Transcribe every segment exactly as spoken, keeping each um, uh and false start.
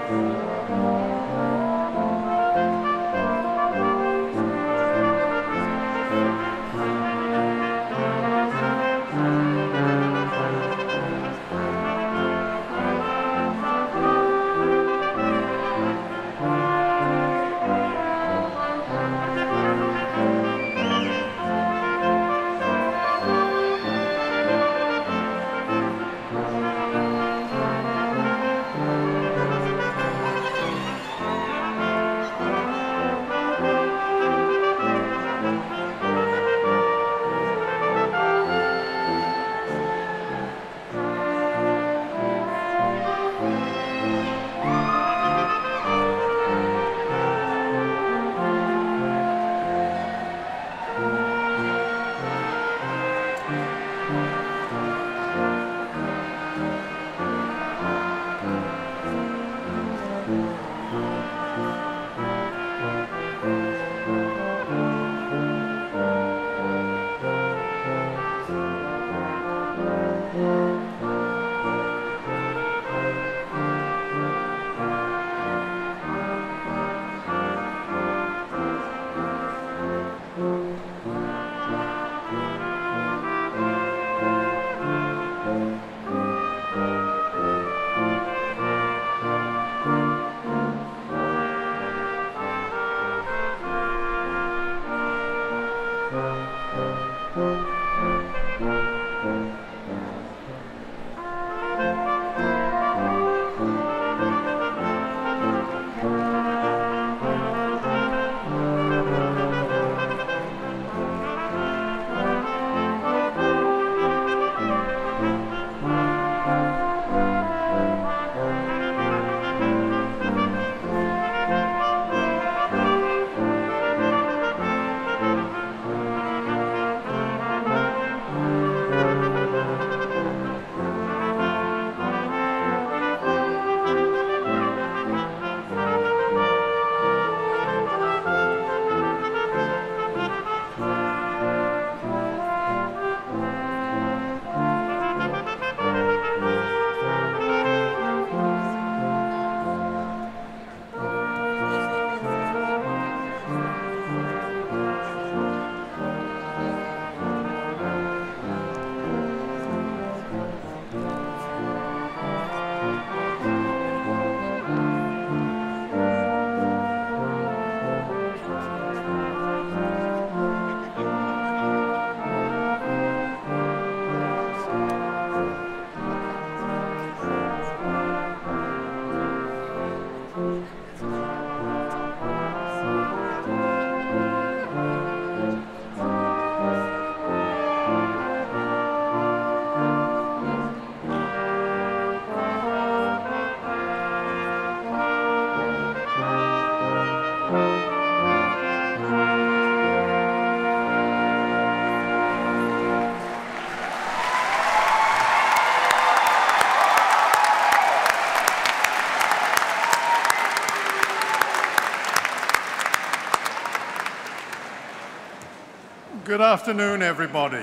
Good afternoon, everybody.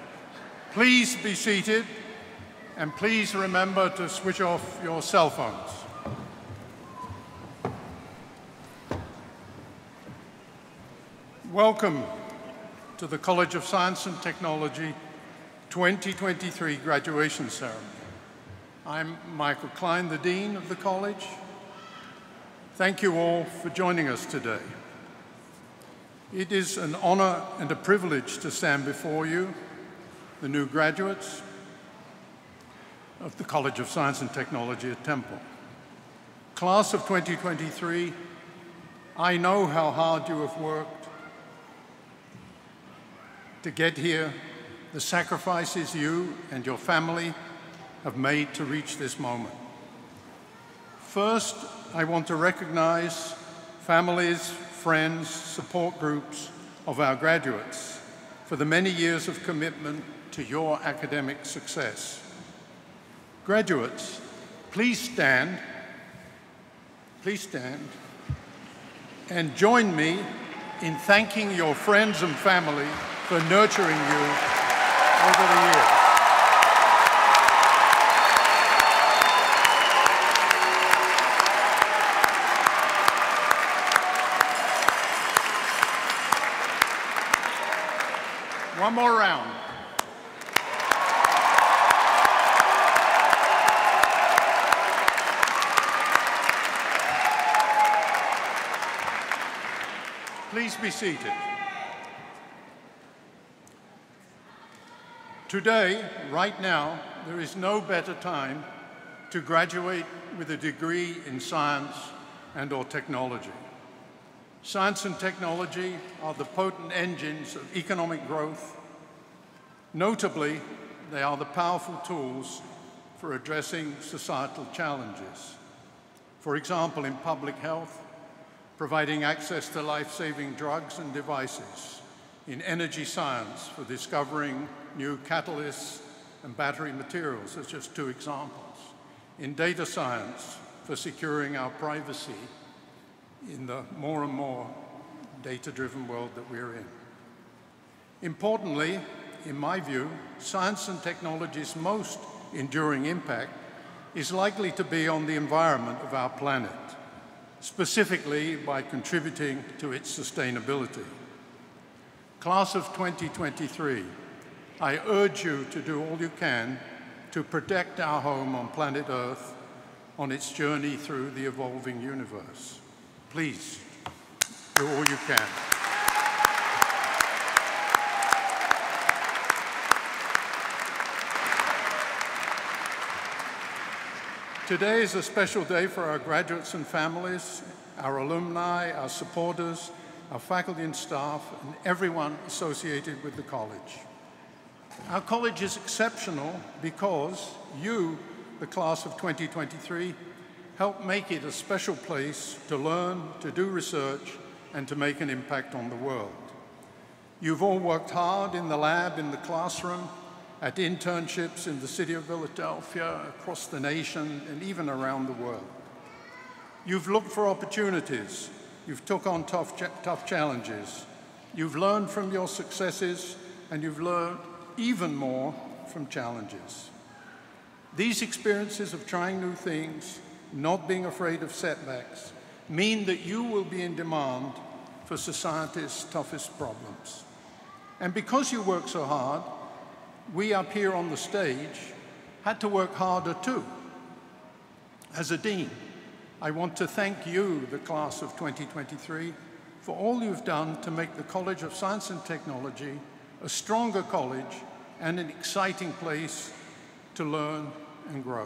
Please be seated, and please remember to switch off your cell phones. Welcome to the College of Science and Technology twenty twenty-three graduation ceremony. I'm Michael Klein, the Dean of the College. Thank you all for joining us today. It is an honor and a privilege to stand before you, the new graduates of the College of Science and Technology at Temple. Class of twenty twenty-three, I know how hard you have worked to get here, the sacrifices you and your family have made to reach this moment. First, I want to recognize families, friends, support groups of our graduates for the many years of commitment to your academic success. Graduates, please stand, please stand, and join me in thanking your friends and family for nurturing you over the years. One more round. Please be seated. Today, right now, there is no better time to graduate with a degree in science and or technology. Science and technology are the potent engines of economic growth. Notably, they are the powerful tools for addressing societal challenges. For example, in public health, providing access to life-saving drugs and devices, in energy science for discovering new catalysts and battery materials, as just two examples, in data science for securing our privacy in the more and more data-driven world that we're in. Importantly, in my view, science and technology's most enduring impact is likely to be on the environment of our planet, specifically by contributing to its sustainability. Class of twenty twenty-three, I urge you to do all you can to protect our home on planet Earth on its journey through the evolving universe. Please, do all you can. Today is a special day for our graduates and families, our alumni, our supporters, our faculty and staff, and everyone associated with the college. Our college is exceptional because you, the class of twenty twenty-three, helped make it a special place to learn, to do research, and to make an impact on the world. You've all worked hard in the lab, in the classroom, at internships in the city of Philadelphia, across the nation, and even around the world. You've looked for opportunities. You've took on tough, tough challenges. You've learned from your successes, and you've learned even more from challenges. These experiences of trying new things, not being afraid of setbacks, mean that you will be in demand for society's toughest problems. And because you work so hard, we up here on the stage had to work harder too. As a dean, I want to thank you, the class of twenty twenty-three, for all you've done to make the College of Science and Technology a stronger college and an exciting place to learn and grow.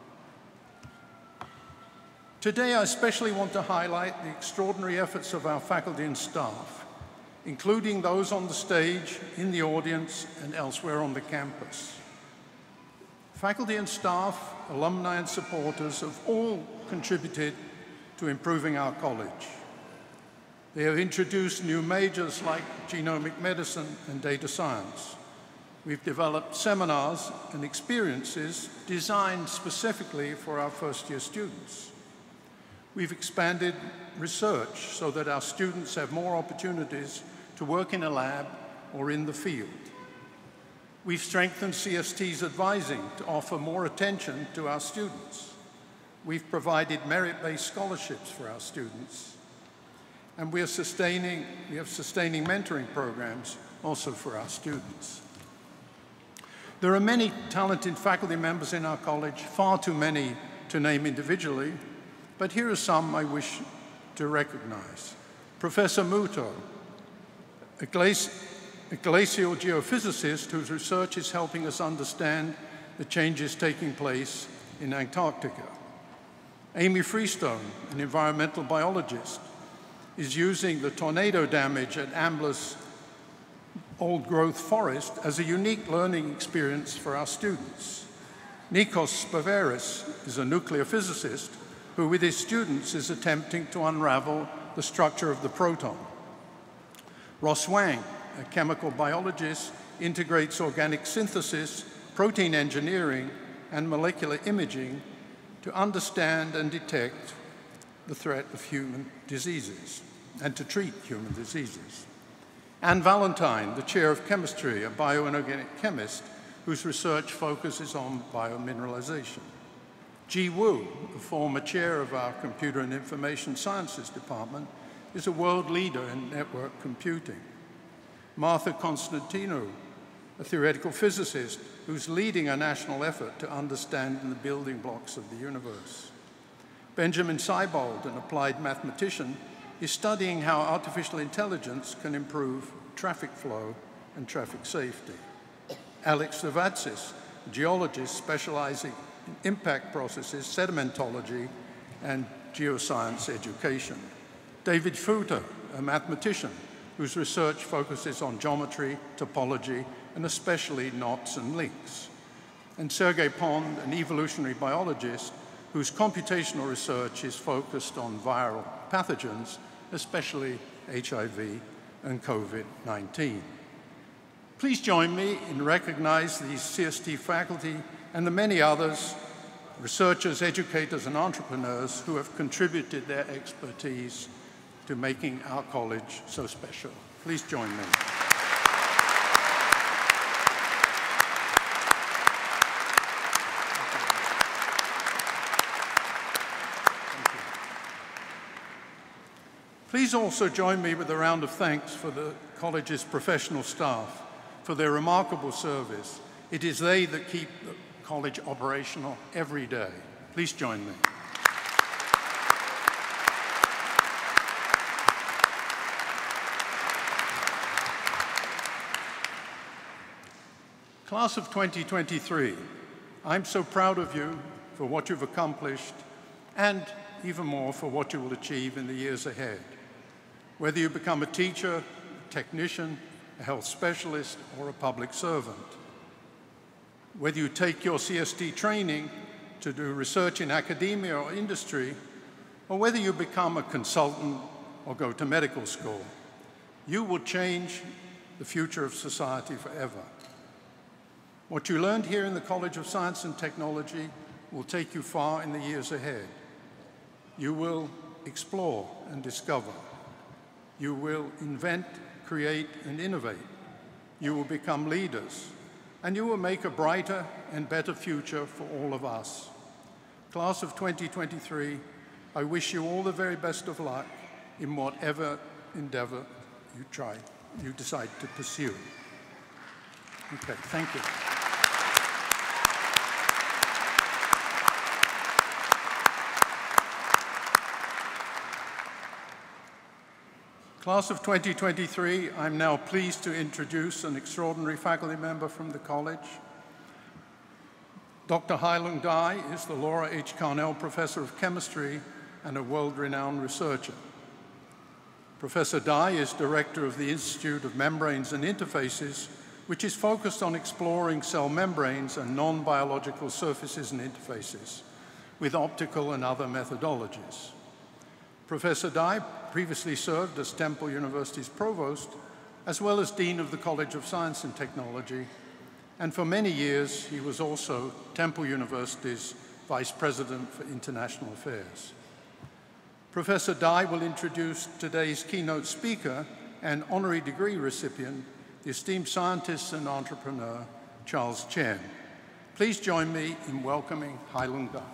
Today, I especially want to highlight the extraordinary efforts of our faculty and staff, including those on the stage, in the audience, and elsewhere on the campus. Faculty and staff, alumni and supporters have all contributed to improving our college. They have introduced new majors like genomic medicine and data science. We've developed seminars and experiences designed specifically for our first-year students. We've expanded research so that our students have more opportunities to work in a lab or in the field. We've strengthened C S T's advising to offer more attention to our students. We've provided merit-based scholarships for our students. And we are sustaining, we have sustaining mentoring programs also for our students. There are many talented faculty members in our college, far too many to name individually, but here are some I wish to recognize. Professor Muto, a, glaci a glacial geophysicist whose research is helping us understand the changes taking place in Antarctica. Amy Freestone, an environmental biologist, is using the tornado damage at Ambler's old-growth forest as a unique learning experience for our students. Nikos Spavaris is a nuclear physicist who, with his students, is attempting to unravel the structure of the proton. Ross Wang, a chemical biologist, integrates organic synthesis, protein engineering, and molecular imaging to understand and detect the threat of human diseases and to treat human diseases. Anne Valentine, the chair of chemistry, a bioinorganic chemist whose research focuses on biomineralization. Ji Wu, the former chair of our Computer and Information Sciences Department, is a world leader in network computing. Martha Constantinou a theoretical physicist who's leading a national effort to understand the building blocks of the universe. Benjamin Seibold, an applied mathematician, is studying how artificial intelligence can improve traffic flow and traffic safety. Alex Servatsis, a geologist specializing in impact processes, sedimentology, and geoscience education. David Futer, a mathematician whose research focuses on geometry, topology, and especially knots and links. And Sergey Pond, an evolutionary biologist whose computational research is focused on viral pathogens, especially H I V and COVID nineteen. Please join me in recognizing these C S T faculty and the many others, researchers, educators, and entrepreneurs who have contributed their expertise to making our college so special. Please join me. Please also join me with a round of thanks for the college's professional staff for their remarkable service. It is they that keep the college operational every day. Please join me. Class of twenty twenty-three, I'm so proud of you for what you've accomplished and even more for what you will achieve in the years ahead. Whether you become a teacher, a technician, a health specialist, or a public servant. Whether you take your C S T training to do research in academia or industry, or whether you become a consultant or go to medical school, you will change the future of society forever. What you learned here in the College of Science and Technology will take you far in the years ahead. You will explore and discover. You will invent, create, and innovate. You will become leaders, and you will make a brighter and better future for all of us. Class of twenty twenty-three, I wish you all the very best of luck in whatever endeavor you try, you decide to pursue. Okay, thank you. Class of twenty twenty-three, I'm now pleased to introduce an extraordinary faculty member from the college. Doctor Hai-Lung Dai is the Laura H. Carnell Professor of Chemistry and a world-renowned researcher. Professor Dai is director of the Institute of Membranes and Interfaces, which is focused on exploring cell membranes and non-biological surfaces and interfaces with optical and other methodologies. Professor Dai previously served as Temple University's provost, as well as Dean of the College of Science and Technology, and for many years he was also Temple University's Vice President for International Affairs. Professor Dai will introduce today's keynote speaker and honorary degree recipient, the esteemed scientist and entrepreneur, Charles Chen. Please join me in welcoming Hai-Lung Dai.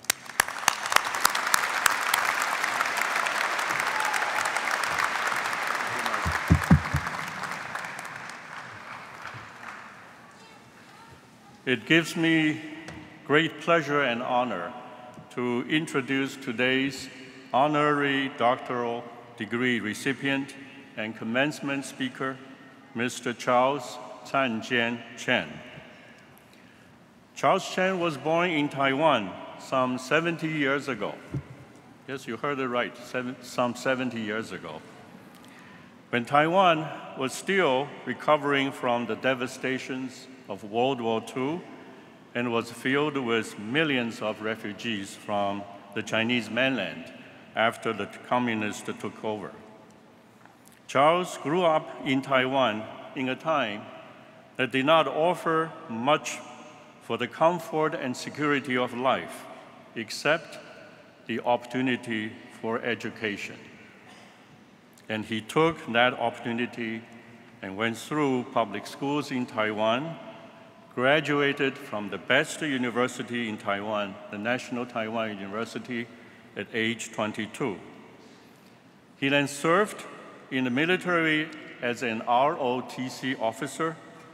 It gives me great pleasure and honor to introduce today's honorary doctoral degree recipient and commencement speaker, Mister Charles Zhanjian Chen. Charles Chen was born in Taiwan some seventy years ago. Yes, you heard it right, seven, some seventy years ago. When Taiwan was still recovering from the devastations of World War Two and was filled with millions of refugees from the Chinese mainland after the communists took over. Charles grew up in Taiwan in a time that did not offer much for the comfort and security of life, except the opportunity for education. And he took that opportunity and went through public schools in Taiwan, graduated from the best university in Taiwan, the National Taiwan University, at age twenty-two. He then served in the military as an R O T C officer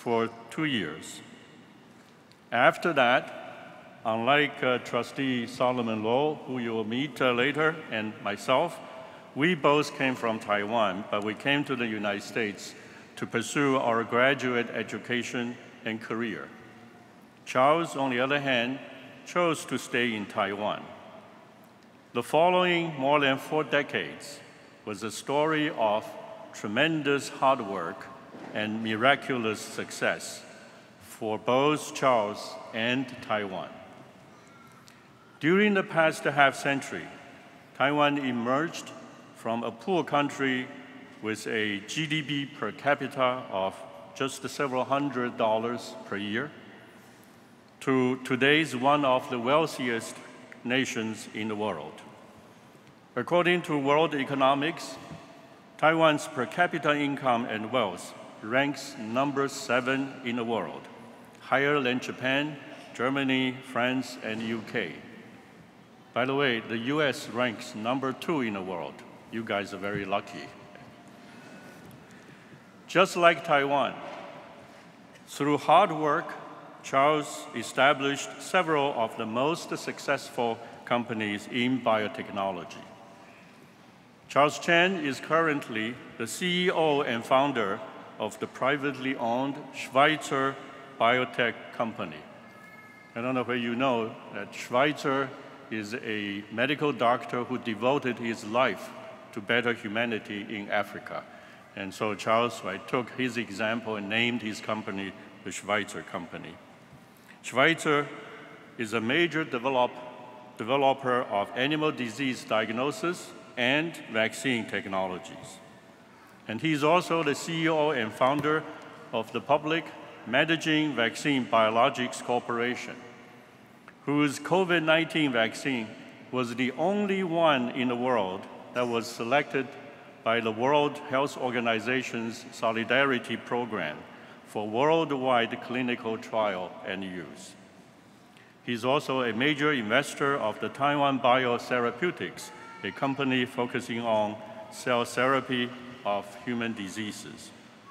for two years. After that, unlike uh, Trustee Solomon Low, who you will meet uh, later, and myself, we both came from Taiwan, but we came to the United States to pursue our graduate education and career. Charles, on the other hand, chose to stay in Taiwan. The following more than four decades was a story of tremendous hard work and miraculous success for both Charles and Taiwan. During the past half century, Taiwan emerged from a poor country with a G D P per capita of just several hundred dollars per year to today's one of the wealthiest nations in the world. According to World Economics, Taiwan's per capita income and wealth ranks number seven in the world, higher than Japan, Germany, France, and U K. By the way, the U S ranks number two in the world. You guys are very lucky. Just like Taiwan, through hard work, Charles established several of the most successful companies in biotechnology. Charles Chen is currently the C E O and founder of the privately owned Schweitzer biotech company. I don't know whether you know that Schweitzer is a medical doctor who devoted his life to better humanity in Africa. And so Charles right, took his example and named his company the Schweitzer Company. Schweitzer is a major develop, developer of animal disease diagnosis and vaccine technologies. And he's also the C E O and founder of the public Managing Vaccine Biologics Corporation, whose COVID nineteen vaccine was the only one in the world that was selected by the World Health Organization's Solidarity Program for worldwide clinical trial and use. He's also a major investor of the Taiwan Biotherapeutics, a company focusing on cell therapy of human diseases.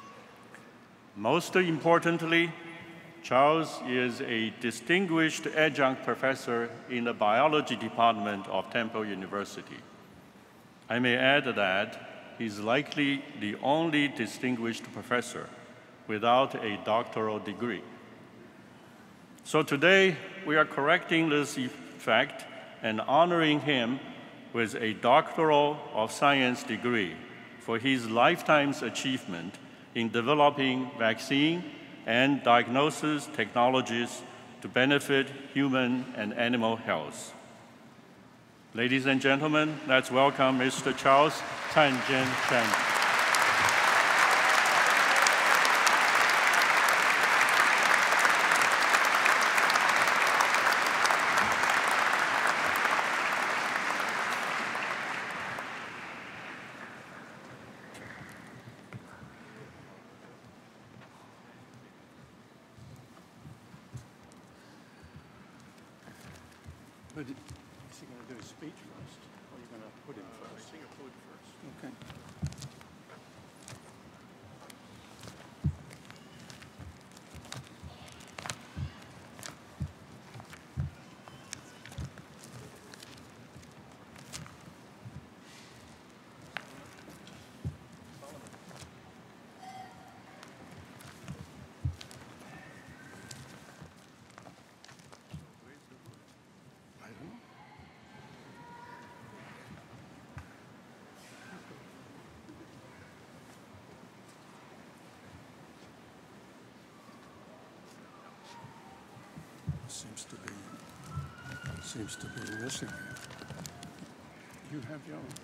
Most importantly, Charles is a distinguished adjunct professor in the biology department of Temple University. I may add that he's likely the only distinguished professor without a doctoral degree. So today, we are correcting this fact and honoring him with a doctoral of science degree for his lifetime's achievement in developing vaccine and diagnosis technologies to benefit human and animal health. Ladies and gentlemen, let's welcome Mister Charles Tan-Jen Chen. But is he going to do his speech first, or are you going to put him first? I think I'll put him first. Okay. Seems to be, seems to be missing here. You have your own.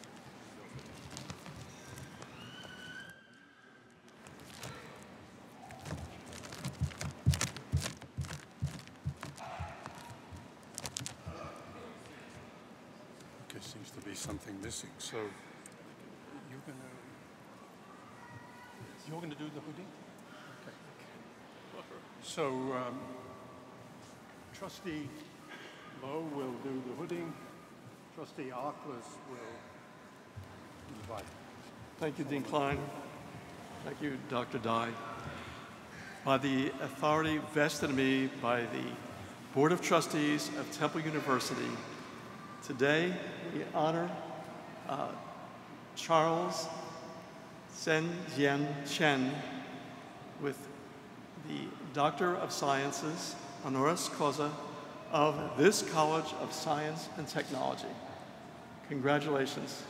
Okay, seems to be something missing. So you're gonna, you're gonna do the hoodie? Okay. So. Um, Trustee Lowe will do the hooding. Trustee Arkless will invite. Thank you, Dean Klein. Thank you, Doctor Dye. by the authority vested in me by the Board of Trustees of Temple University, today we honor uh, Charles Sen Yen Chen with the Doctor of Sciences, honoris causa, of this College of Science and Technology. Congratulations.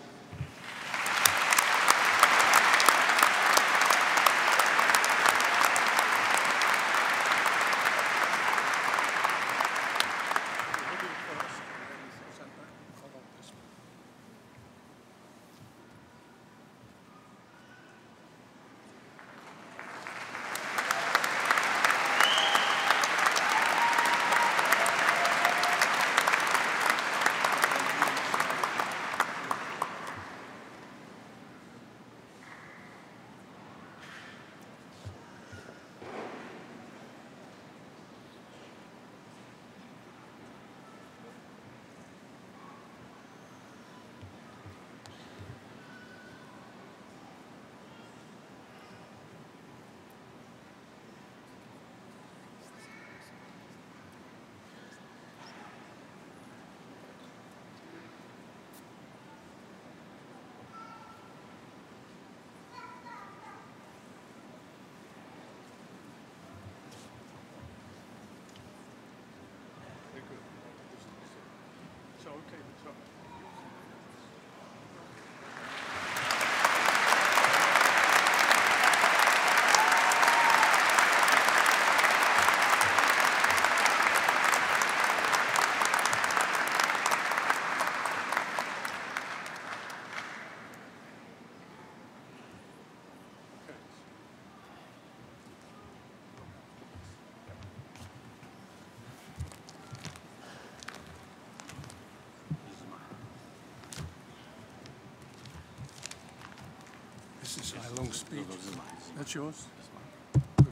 This is my long speech. That's yours? Good, good.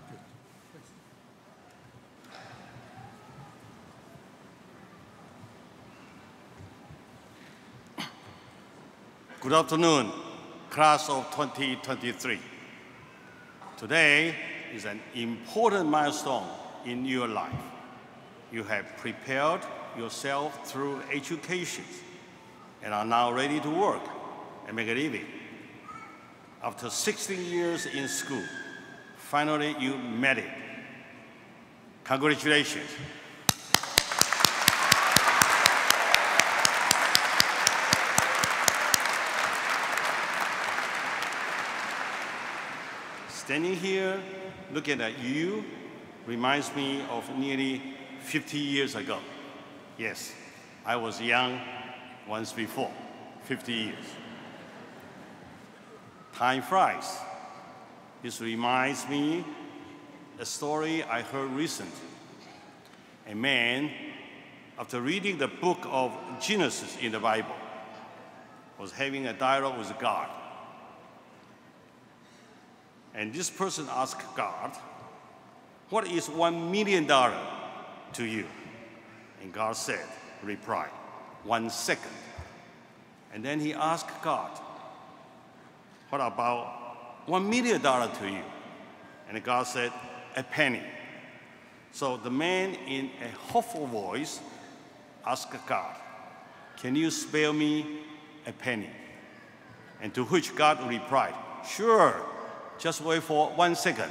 Good afternoon, class of twenty twenty-three. Today is an important milestone in your life. You have prepared yourself through education and are now ready to work and make a living. After sixteen years in school, finally you made it. Congratulations. Standing here, looking at you, reminds me of nearly fifty years ago. Yes, I was young once before, fifty years. Time flies. This reminds me a story I heard recently. A man, after reading the book of Genesis in the Bible, was having a dialogue with God. And this person asked God, "What is one million dollars to you?" And God said, reply, "One second." And then he asked God, "What about one million dollars to you?" And God said, "A penny." So the man in a hopeful voice asked God, "Can you spare me a penny?" And to which God replied, "Sure, just wait for one second."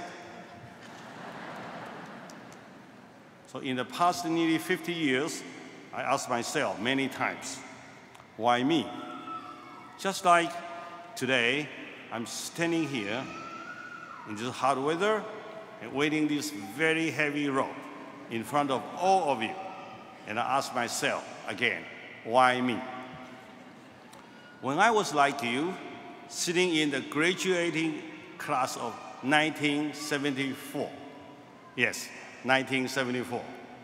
So in the past nearly fifty years, I asked myself many times, why me? Just like today, I'm standing here in this hot weather and waiting this very heavy rope in front of all of you. And I ask myself again, why me? When I was like you, sitting in the graduating class of nineteen seventy-four, yes, nineteen seventy-four,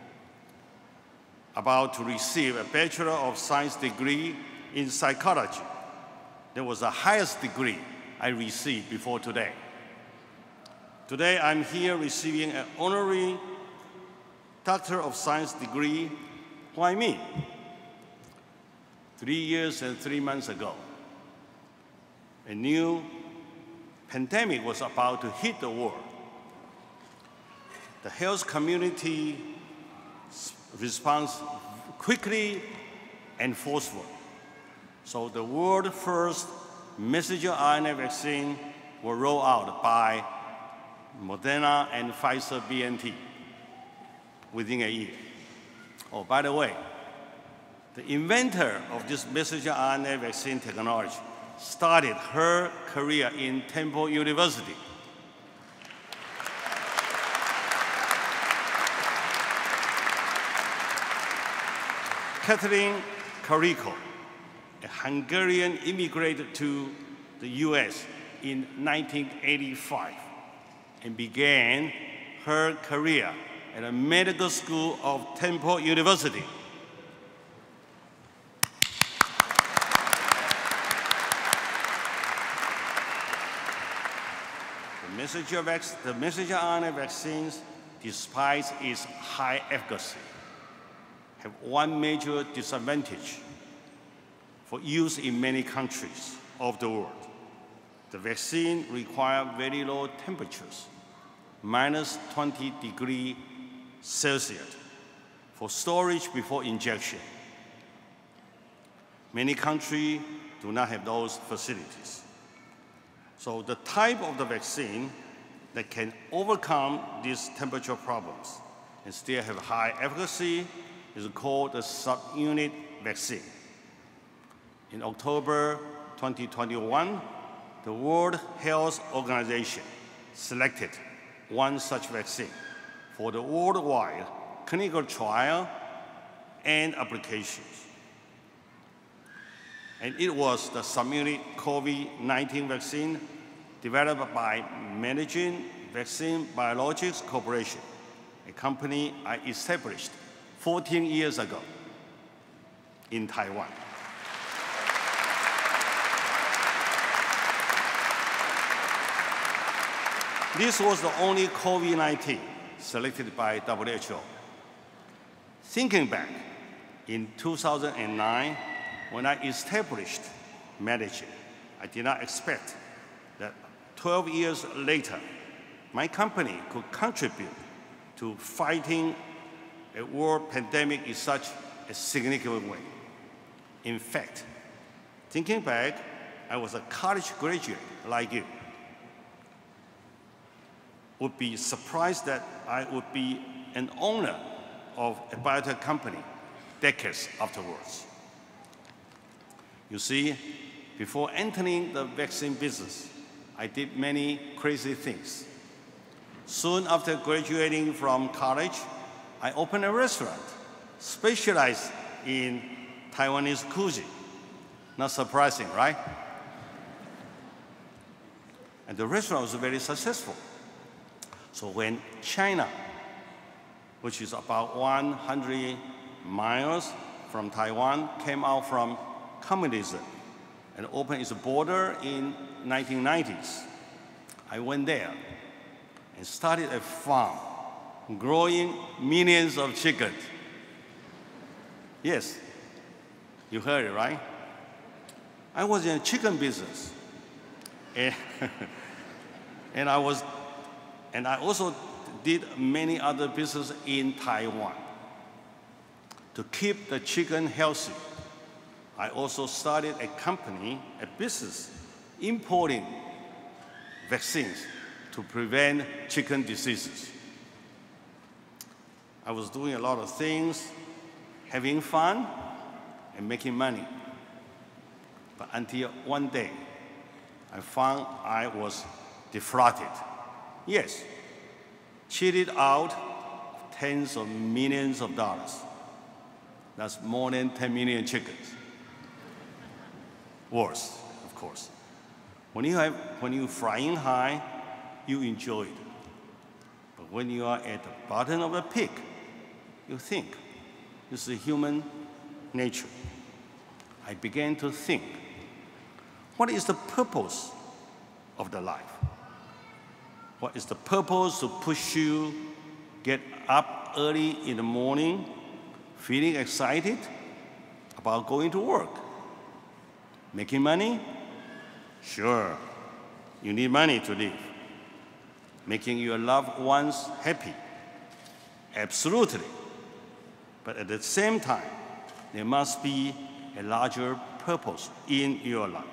about to receive a Bachelor of Science degree in psychology. That was the highest degree I received before today. Today, I'm here receiving an honorary Doctor of Science degree. Why me? Three years and three months ago, a new pandemic was about to hit the world. the health community responds quickly and forceful. So the world's first messenger R N A vaccine was rolled out by Moderna and Pfizer B N T within a year. Oh, by the way, the inventor of this messenger R N A vaccine technology started her career in Temple University. Kathleen Kariko, a Hungarian, immigrated to the U S in nineteen eighty-five and began her career at a medical school of Temple University. The messenger, vac- the messenger R N A vaccines, despite its high efficacy, have one major disadvantage for use in many countries of the world. The vaccine requires very low temperatures, minus twenty degrees Celsius, for storage before injection. Many countries do not have those facilities. So the type of the vaccine that can overcome these temperature problems and still have high efficacy is called the subunit vaccine. In October twenty twenty-one, the World Health Organization selected one such vaccine for the worldwide clinical trial and applications. And it was the subunit COVID nineteen vaccine developed by Managing Vaccine Biologics Corporation, a company I established fourteen years ago in Taiwan. This was the only COVID nineteen selected by W H O. Thinking back, in two thousand nine, when I established Managing, I did not expect that twelve years later, my company could contribute to fighting a world pandemic in such a significant way. In fact, thinking back, I was a college graduate like you. Would be surprised that I would be an owner of a biotech company decades afterwards. You see, before entering the vaccine business, I did many crazy things. Soon after graduating from college, I opened a restaurant specialized in Taiwanese cuisine. Not surprising, right? And the restaurant was very successful. So when China, which is about one hundred miles from Taiwan, came out from communism and opened its border in nineteen nineties, I went there and started a farm growing millions of chickens. Yes, you heard it, right? I was in a chicken business. And, and I was And I also did many other businesses in Taiwan. To keep the chicken healthy, I also started a company, a business, importing vaccines to prevent chicken diseases. I was doing a lot of things, having fun and making money. But until one day, I found I was defrauded. Yes, cheated out tens of millions of dollars. That's more than ten million chickens. Worse, of course. When you have, when you're flying high, you enjoy it. But when you are at the bottom of a pit, you think. This is human nature. I began to think, what is the purpose of the life? What is the purpose to push you, get up early in the morning, feeling excited about going to work? Making money? Sure, you need money to live. Making your loved ones happy? Absolutely. But at the same time, there must be a larger purpose in your life.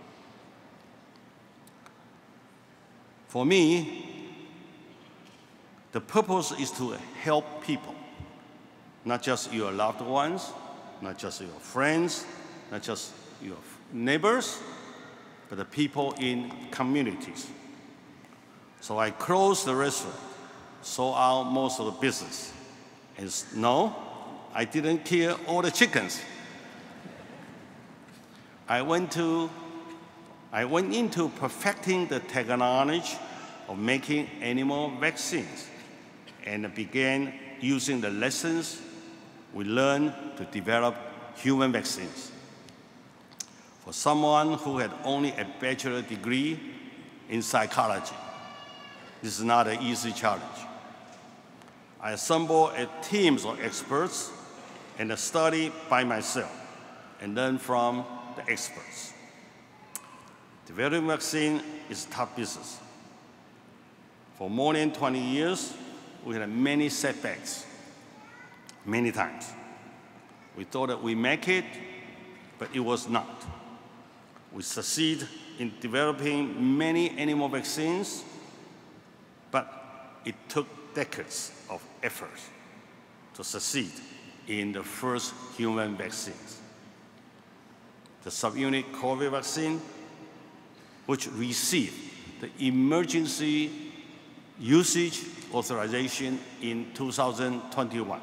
For me, the purpose is to help people, not just your loved ones, not just your friends, not just your neighbors, but the people in communities. So I closed the restaurant, sold out most of the business. And no, I didn't kill all the chickens. I went to, I went into perfecting the technology of making animal vaccines and began using the lessons we learned to develop human vaccines. For someone who had only a bachelor degree in psychology, this is not an easy challenge. I assembled a team of experts and studied by myself and learned from the experts. Developing vaccine is tough business. For more than twenty years, we had many setbacks, many times. We thought that we make it, but it was not. We succeed in developing many animal vaccines, but it took decades of effort to succeed in the first human vaccines. The subunit COVID vaccine, which received the emergency usage authorization in two thousand twenty-one.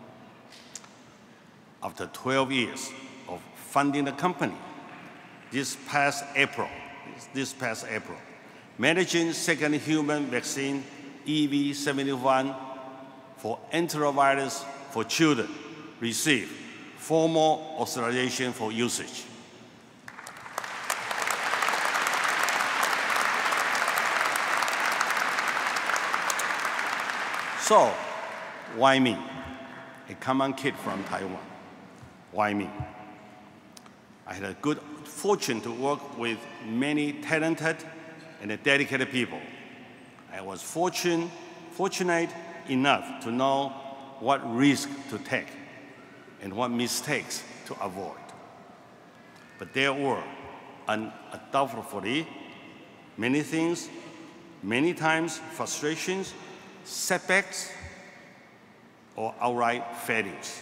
After twelve years of funding the company, this past April, this past April, managing second human vaccine E V seventy-one for enterovirus for children received formal authorization for usage. So, why me? A common kid from Taiwan. Why me? I had a good fortune to work with many talented and dedicated people. I was fortune, fortunate enough to know what risk to take and what mistakes to avoid. But there were, undoubtedly, many things, many times frustrations, setbacks, or outright failures.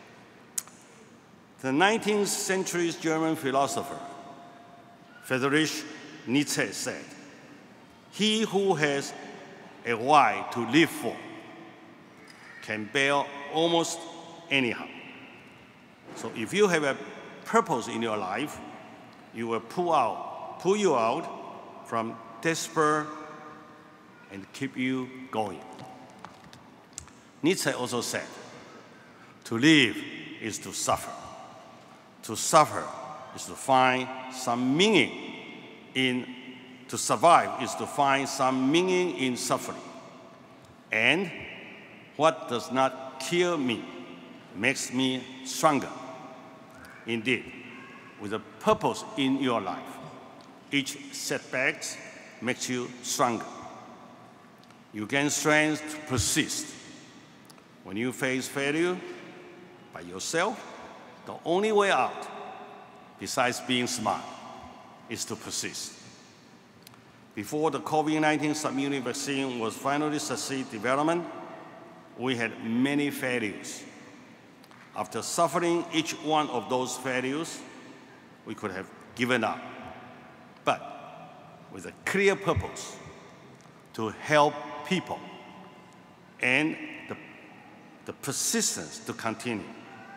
The nineteenth century German philosopher, Friedrich Nietzsche, said, "He who has a why to live for can bear almost anyhow." So if you have a purpose in your life, you will pull out, pull you out from despair and keep you going. Nietzsche also said, "To live is to suffer. To suffer is to find some meaning in, to survive is to find some meaning in suffering. And what does not kill me makes me stronger." Indeed, with a purpose in your life, each setback makes you stronger. You gain strength to persist. When you face failure by yourself, the only way out, besides being smart, is to persist. Before the COVID nineteen subunit vaccine was finally succeed development, we had many failures. After suffering each one of those failures, we could have given up. But with a clear purpose to help people and the, the persistence to continue,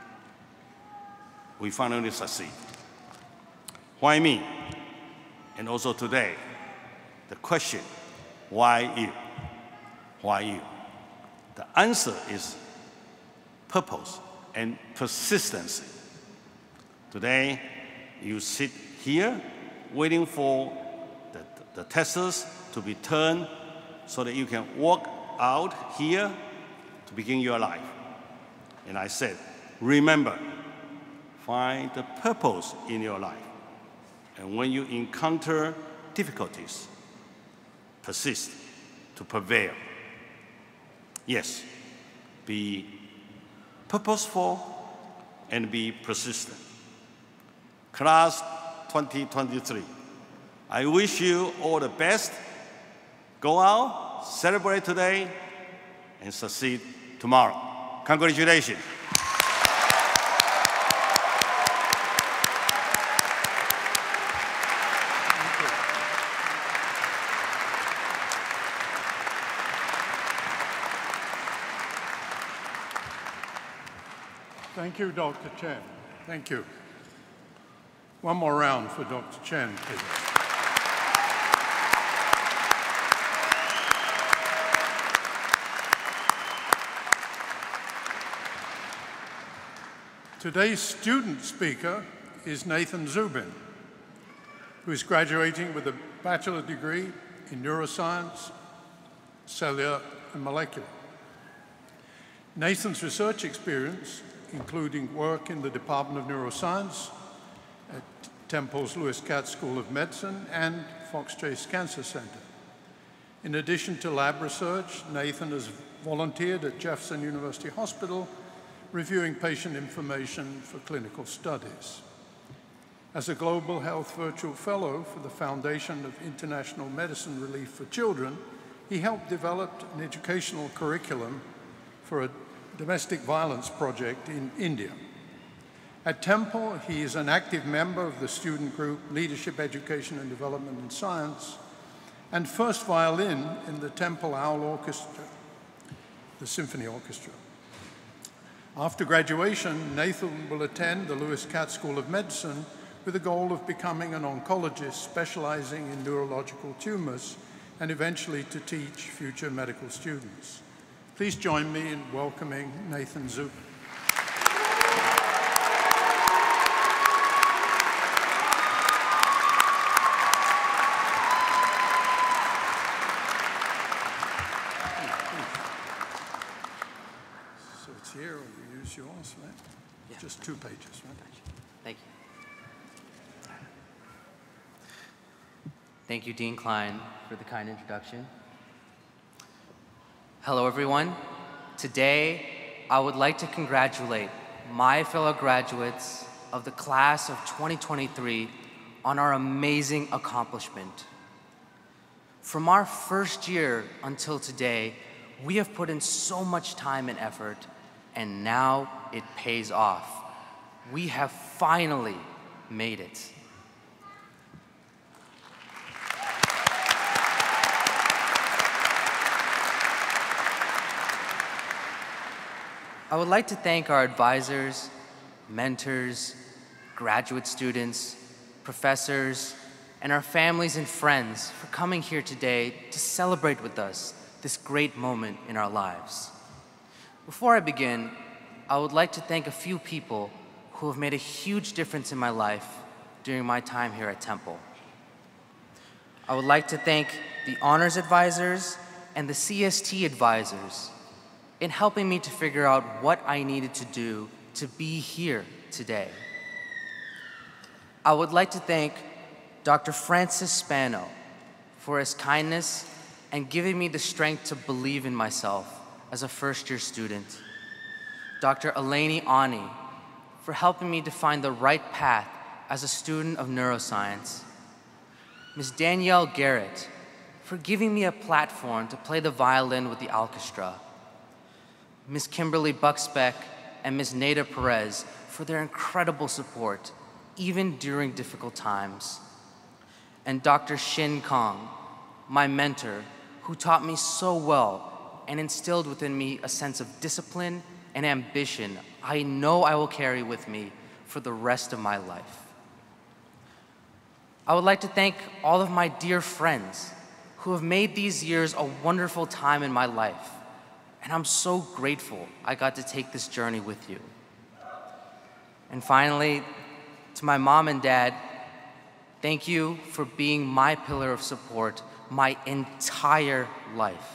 we finally succeed. Why me? And also today, the question, why you? Why you? The answer is purpose and persistence. Today, you sit here waiting for the, the testers to be turned so that you can walk out here to begin your life. And I said, remember, find the purpose in your life. And when you encounter difficulties, persist to prevail. Yes, be purposeful, and be persistent. Class twenty twenty-three, I wish you all the best. Go out, celebrate today, and succeed tomorrow. Congratulations. Thank you, Doctor Chen. Thank you. One more round for Doctor Chen, please. Today's student speaker is Nathan Zubin, who is graduating with a bachelor degree in neuroscience, cellular, and molecular. Nathan's research experience, including work in the Department of Neuroscience at Temple's Lewis Katz School of Medicine and Fox Chase Cancer Center. In addition to lab research, Nathan has volunteered at Jefferson University Hospital, reviewing patient information for clinical studies. As a Global Health Virtual Fellow for the Foundation of International Medicine Relief for Children, he helped develop an educational curriculum for a domestic violence project in India. At Temple, he is an active member of the student group Leadership, Education, and Development in Science, and first violin in the Temple Owl Orchestra, the symphony orchestra. After graduation, Nathan will attend the Lewis Katz School of Medicine with the goal of becoming an oncologist specializing in neurological tumors and eventually to teach future medical students. Please join me in welcoming Nathan Zubin. So it's here, or we use yours, right? Yeah. Just two pages, right? Thank you. Thank you, Dean Klein, for the kind introduction. Hello, everyone. Today, I would like to congratulate my fellow graduates of the class of twenty twenty-three on our amazing accomplishment. From our first year until today, we have put in so much time and effort, and now it pays off. We have finally made it. I would like to thank our advisors, mentors, graduate students, professors, and our families and friends for coming here today to celebrate with us this great moment in our lives. Before I begin, I would like to thank a few people who have made a huge difference in my life during my time here at Temple. I would like to thank the honors advisors and the C S T advisors in helping me to figure out what I needed to do to be here today. I would like to thank Doctor Francis Spano for his kindness and giving me the strength to believe in myself as a first-year student. Doctor Eleni Ani for helping me to find the right path as a student of neuroscience. Miz Danielle Garrett for giving me a platform to play the violin with the orchestra. Miz Kimberly Bucksbeck and Miz Nada Perez for their incredible support, even during difficult times. And Doctor Shin Kong, my mentor, who taught me so well and instilled within me a sense of discipline and ambition I know I will carry with me for the rest of my life. I would like to thank all of my dear friends who have made these years a wonderful time in my life. And I'm so grateful I got to take this journey with you. And finally, to my mom and dad, thank you for being my pillar of support my entire life.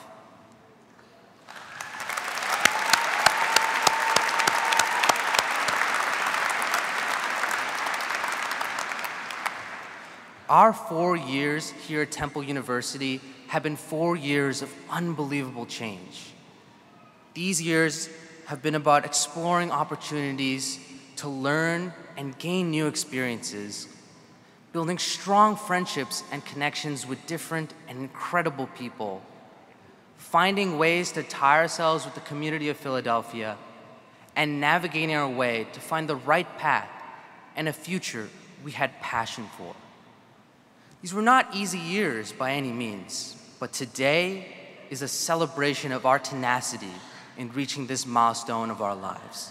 Our four years here at Temple University have been four years of unbelievable change. These years have been about exploring opportunities to learn and gain new experiences, building strong friendships and connections with different and incredible people, finding ways to tie ourselves with the community of Philadelphia, and navigating our way to find the right path and a future we had passion for. These were not easy years by any means, but today is a celebration of our tenacity in reaching this milestone of our lives.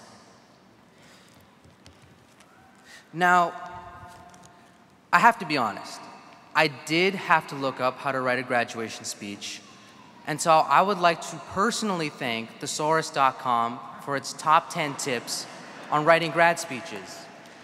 Now, I have to be honest, I did have to look up how to write a graduation speech, and so I would like to personally thank thesaurus dot com for its top ten tips on writing grad speeches.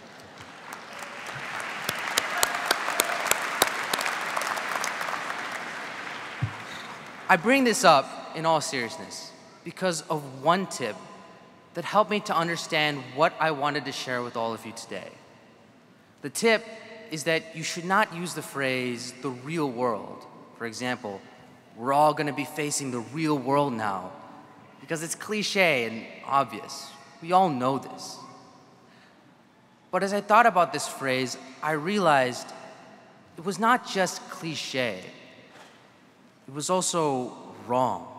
I bring this up in all seriousness because of one tip that helped me to understand what I wanted to share with all of you today. The tip is that you should not use the phrase, the real world. For example, we're all gonna be facing the real world now, because it's cliche and obvious. We all know this. But as I thought about this phrase, I realized it was not just cliche, it was also wrong.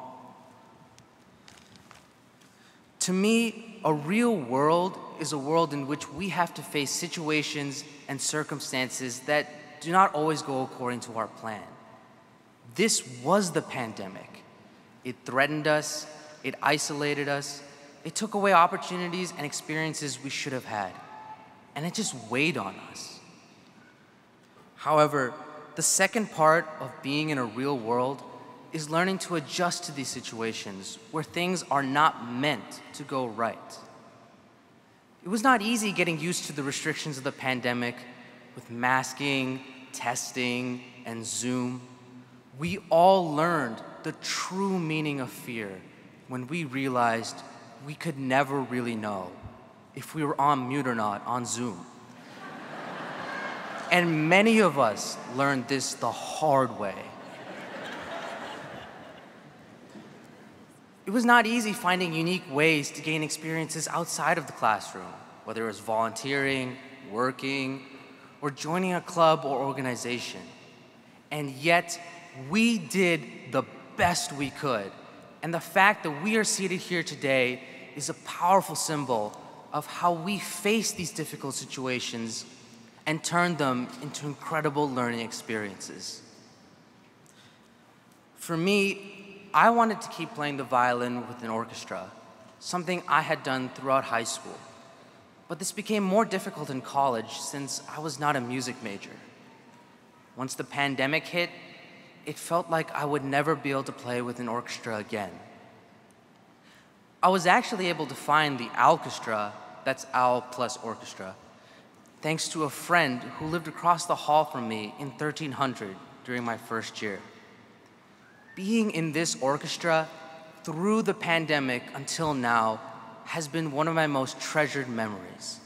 To me, a real world is a world in which we have to face situations and circumstances that do not always go according to our plan. This was the pandemic. It threatened us, it isolated us, it took away opportunities and experiences we should have had, and it just weighed on us. However, the second part of being in a real world is learning to adjust to these situations where things are not meant to go right. It was not easy getting used to the restrictions of the pandemic with masking, testing, and Zoom. We all learned the true meaning of fear when we realized we could never really know if we were on mute or not on Zoom. And many of us learned this the hard way. It was not easy finding unique ways to gain experiences outside of the classroom, whether it was volunteering, working, or joining a club or organization. And yet, we did the best we could. And the fact that we are seated here today is a powerful symbol of how we face these difficult situations and turn them into incredible learning experiences. For me, I wanted to keep playing the violin with an orchestra, something I had done throughout high school. But this became more difficult in college since I was not a music major. Once the pandemic hit, it felt like I would never be able to play with an orchestra again. I was actually able to find the Alchestra, that's Owl plus orchestra, thanks to a friend who lived across the hall from me in thirteen hundred during my first year. Being in this orchestra through the pandemic until now has been one of my most treasured memories.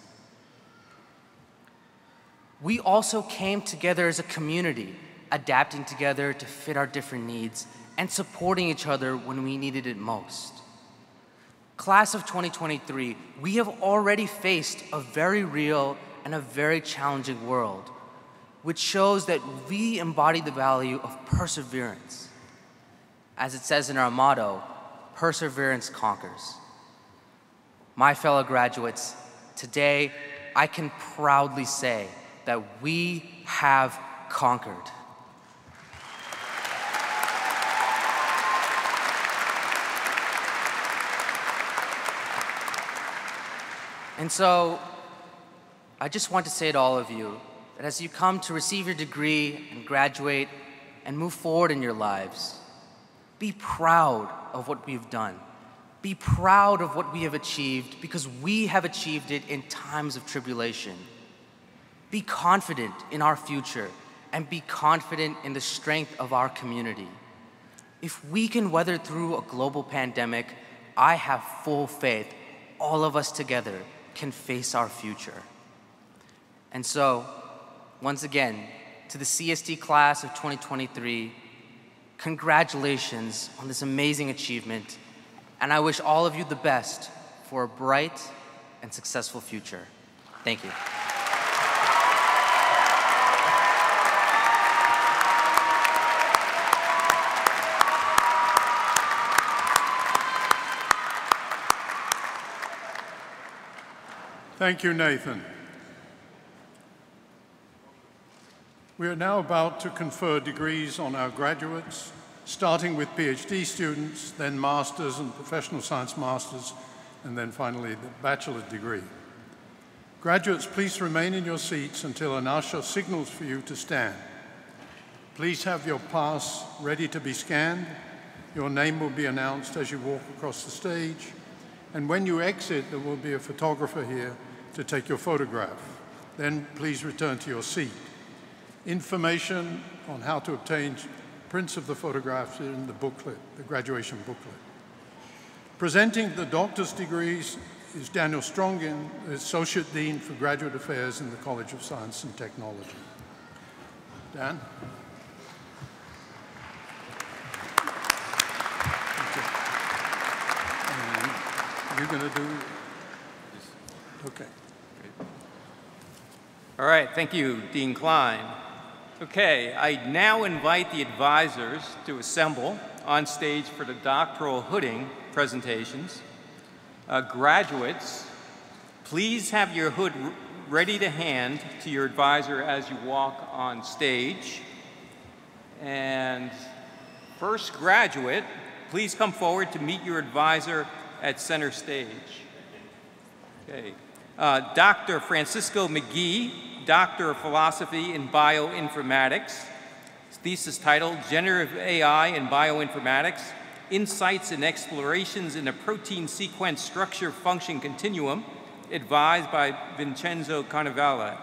We also came together as a community, adapting together to fit our different needs and supporting each other when we needed it most. Class of twenty twenty-three, we have already faced a very real and a very challenging world, which shows that we embody the value of perseverance. As it says in our motto, perseverance conquers. My fellow graduates, today I can proudly say that we have conquered. And so, I just want to say to all of you that as you come to receive your degree and graduate and move forward in your lives, be proud of what we've done. Be proud of what we have achieved because we have achieved it in times of tribulation. Be confident in our future and be confident in the strength of our community. If we can weather through a global pandemic, I have full faith all of us together can face our future. And so, once again, to the C S D class of twenty twenty-three, congratulations on this amazing achievement, and I wish all of you the best for a bright and successful future. Thank you. Thank you, Nathan. We are now about to confer degrees on our graduates, starting with PhD students, then masters and professional science masters, and then finally the bachelor's degree. Graduates, please remain in your seats until an usher signals for you to stand. Please have your pass ready to be scanned. Your name will be announced as you walk across the stage, and when you exit, there will be a photographer here to take your photograph. Then please return to your seat. Information on how to obtain prints of the photographs is in the booklet, the graduation booklet. Presenting the doctor's degrees is Daniel Strongin, Associate Dean for Graduate Affairs in the College of Science and Technology. Dan? And you're going to do this. Okay. All right, thank you, Dean Klein. Okay, I now invite the advisors to assemble on stage for the doctoral hooding presentations. Uh, graduates, please have your hood ready to hand to your advisor as you walk on stage. And first graduate, please come forward to meet your advisor at center stage. Okay. Uh, Doctor Francisco McGee, Doctor of Philosophy in Bioinformatics. His thesis title, Generative A I in Bioinformatics, Insights and Explorations in a Protein Sequence Structure Function Continuum, advised by Vincenzo Carnevale.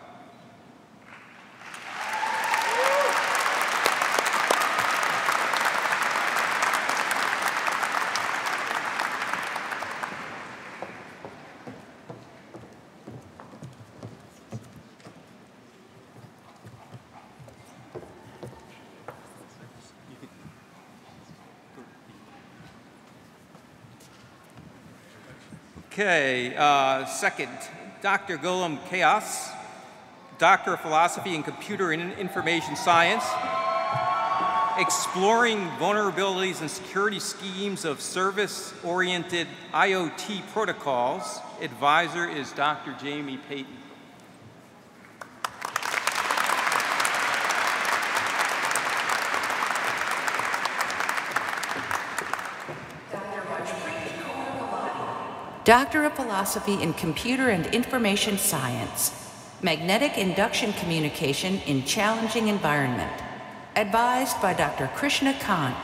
Okay, uh, second, Doctor Golem Chaos, Doctor of Philosophy in Computer and Information Science, exploring vulnerabilities and security schemes of service-oriented I O T protocols. Advisor is Doctor Jamie Payton. Doctor of Philosophy in Computer and Information Science, Magnetic Induction Communication in Challenging Environment, advised by Doctor Krishna Kant.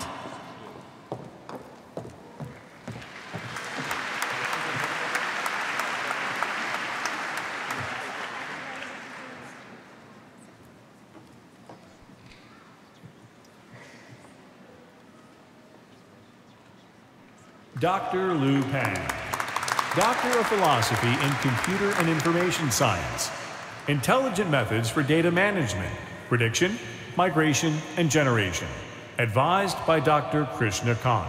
Doctor Liu Pang, Doctor of Philosophy in Computer and Information Science, Intelligent Methods for Data Management, Prediction, Migration, and Generation, advised by Doctor Krishna Kant.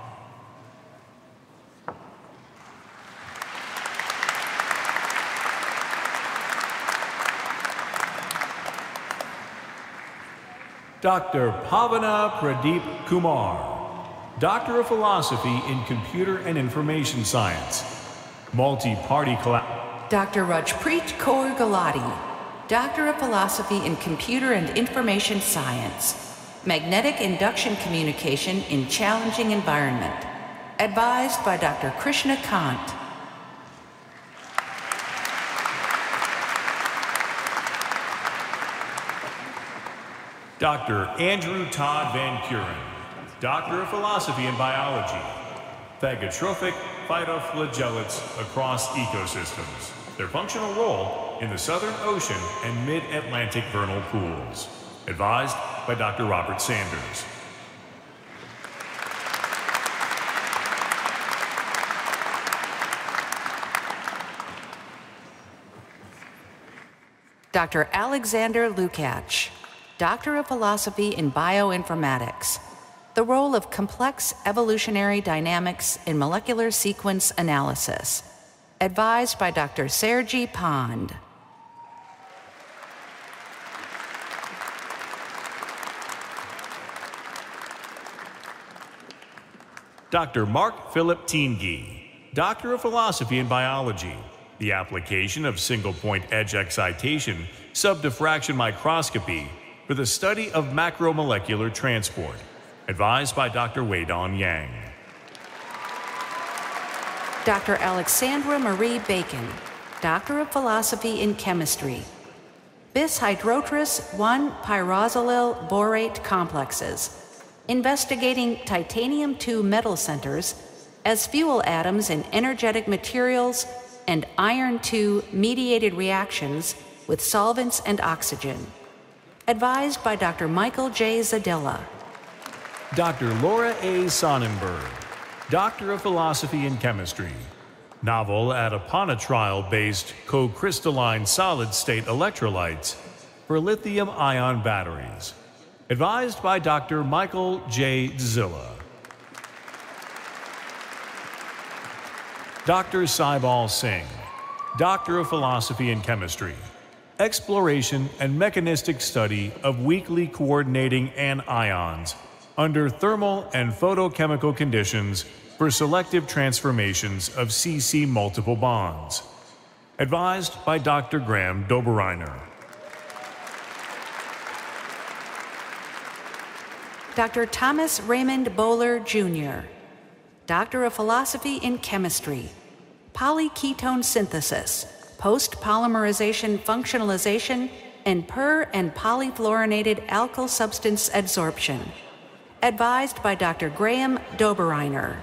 Doctor Pavana Pradeep Kumar, Doctor of Philosophy in Computer and Information Science, Multi-Party Collab. Doctor Rajpreet Kaur Gulati, Doctor of Philosophy in Computer and Information Science, Magnetic Induction Communication in Challenging Environment, advised by Doctor Krishna Kant. Doctor Andrew Todd Van Kuren, Doctor of Philosophy in Biology, Phagotrophic phytoflagellates across ecosystems, their functional role in the Southern Ocean and Mid-Atlantic vernal pools, advised by Doctor Robert Sanders. Doctor Alexander Lukács, Doctor of Philosophy in Bioinformatics, the role of complex evolutionary dynamics in molecular sequence analysis. Advised by Doctor Sergi Pond. Doctor Mark Philip Tiengi, Doctor of Philosophy and Biology, the application of single-point edge excitation subdiffraction microscopy for the study of macromolecular transport. Advised by Doctor Weidong Yang. Doctor Alexandra Marie Bacon, Doctor of Philosophy in Chemistry. Bis-hydrotrous one pyroxalyl borate complexes, investigating titanium two metal centers as fuel atoms in energetic materials and iron two mediated reactions with solvents and oxygen. Advised by Doctor Michael J. Zadilla. Doctor Laura A. Sonnenberg, Doctor of Philosophy and Chemistry. Novel adaponitrol-based co-crystalline solid-state electrolytes for lithium-ion batteries. Advised by Doctor Michael J. Zilla. Doctor Saibal Singh, Doctor of Philosophy and Chemistry. Exploration and mechanistic study of weakly coordinating anions under thermal and photochemical conditions for selective transformations of C C multiple bonds. Advised by Doctor Graham Dobereiner. Doctor Thomas Raymond Bowler, Junior, Doctor of Philosophy in Chemistry. Polyketone synthesis, post-polymerization functionalization, and per- and polyfluorinated alkyl substance adsorption. Advised by Doctor Graham Dobereiner.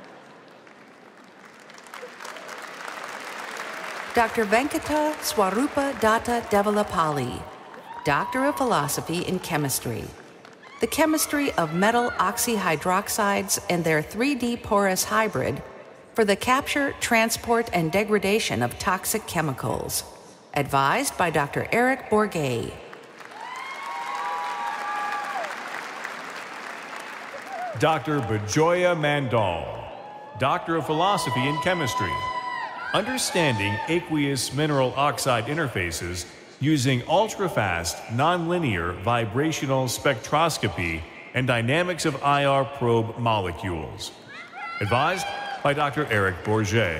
Doctor Venkata Swarupa Datta Devalapalli, Doctor of Philosophy in Chemistry. The chemistry of metal oxyhydroxides and their three D porous hybrid for the capture, transport, and degradation of toxic chemicals. Advised by Doctor Eric Bourget. Doctor Bajoya Mandal, Doctor of Philosophy and Chemistry. Understanding aqueous mineral oxide interfaces using ultra-fast, nonlinear vibrational spectroscopy and dynamics of I R probe molecules. Advised by Doctor Eric Bourget.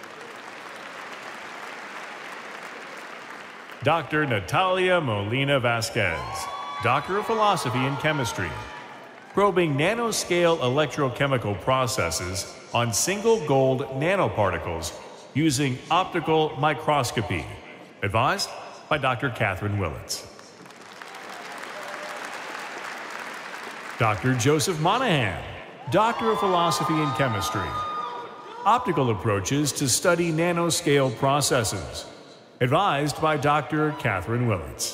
Doctor Natalia Molina Vasquez, Doctor of Philosophy and Chemistry. Probing nanoscale electrochemical processes on single gold nanoparticles using optical microscopy. Advised by Doctor Catherine Willits. Doctor Joseph Monahan, Doctor of Philosophy and Chemistry. Optical approaches to study nanoscale processes. Advised by Doctor Catherine Willits.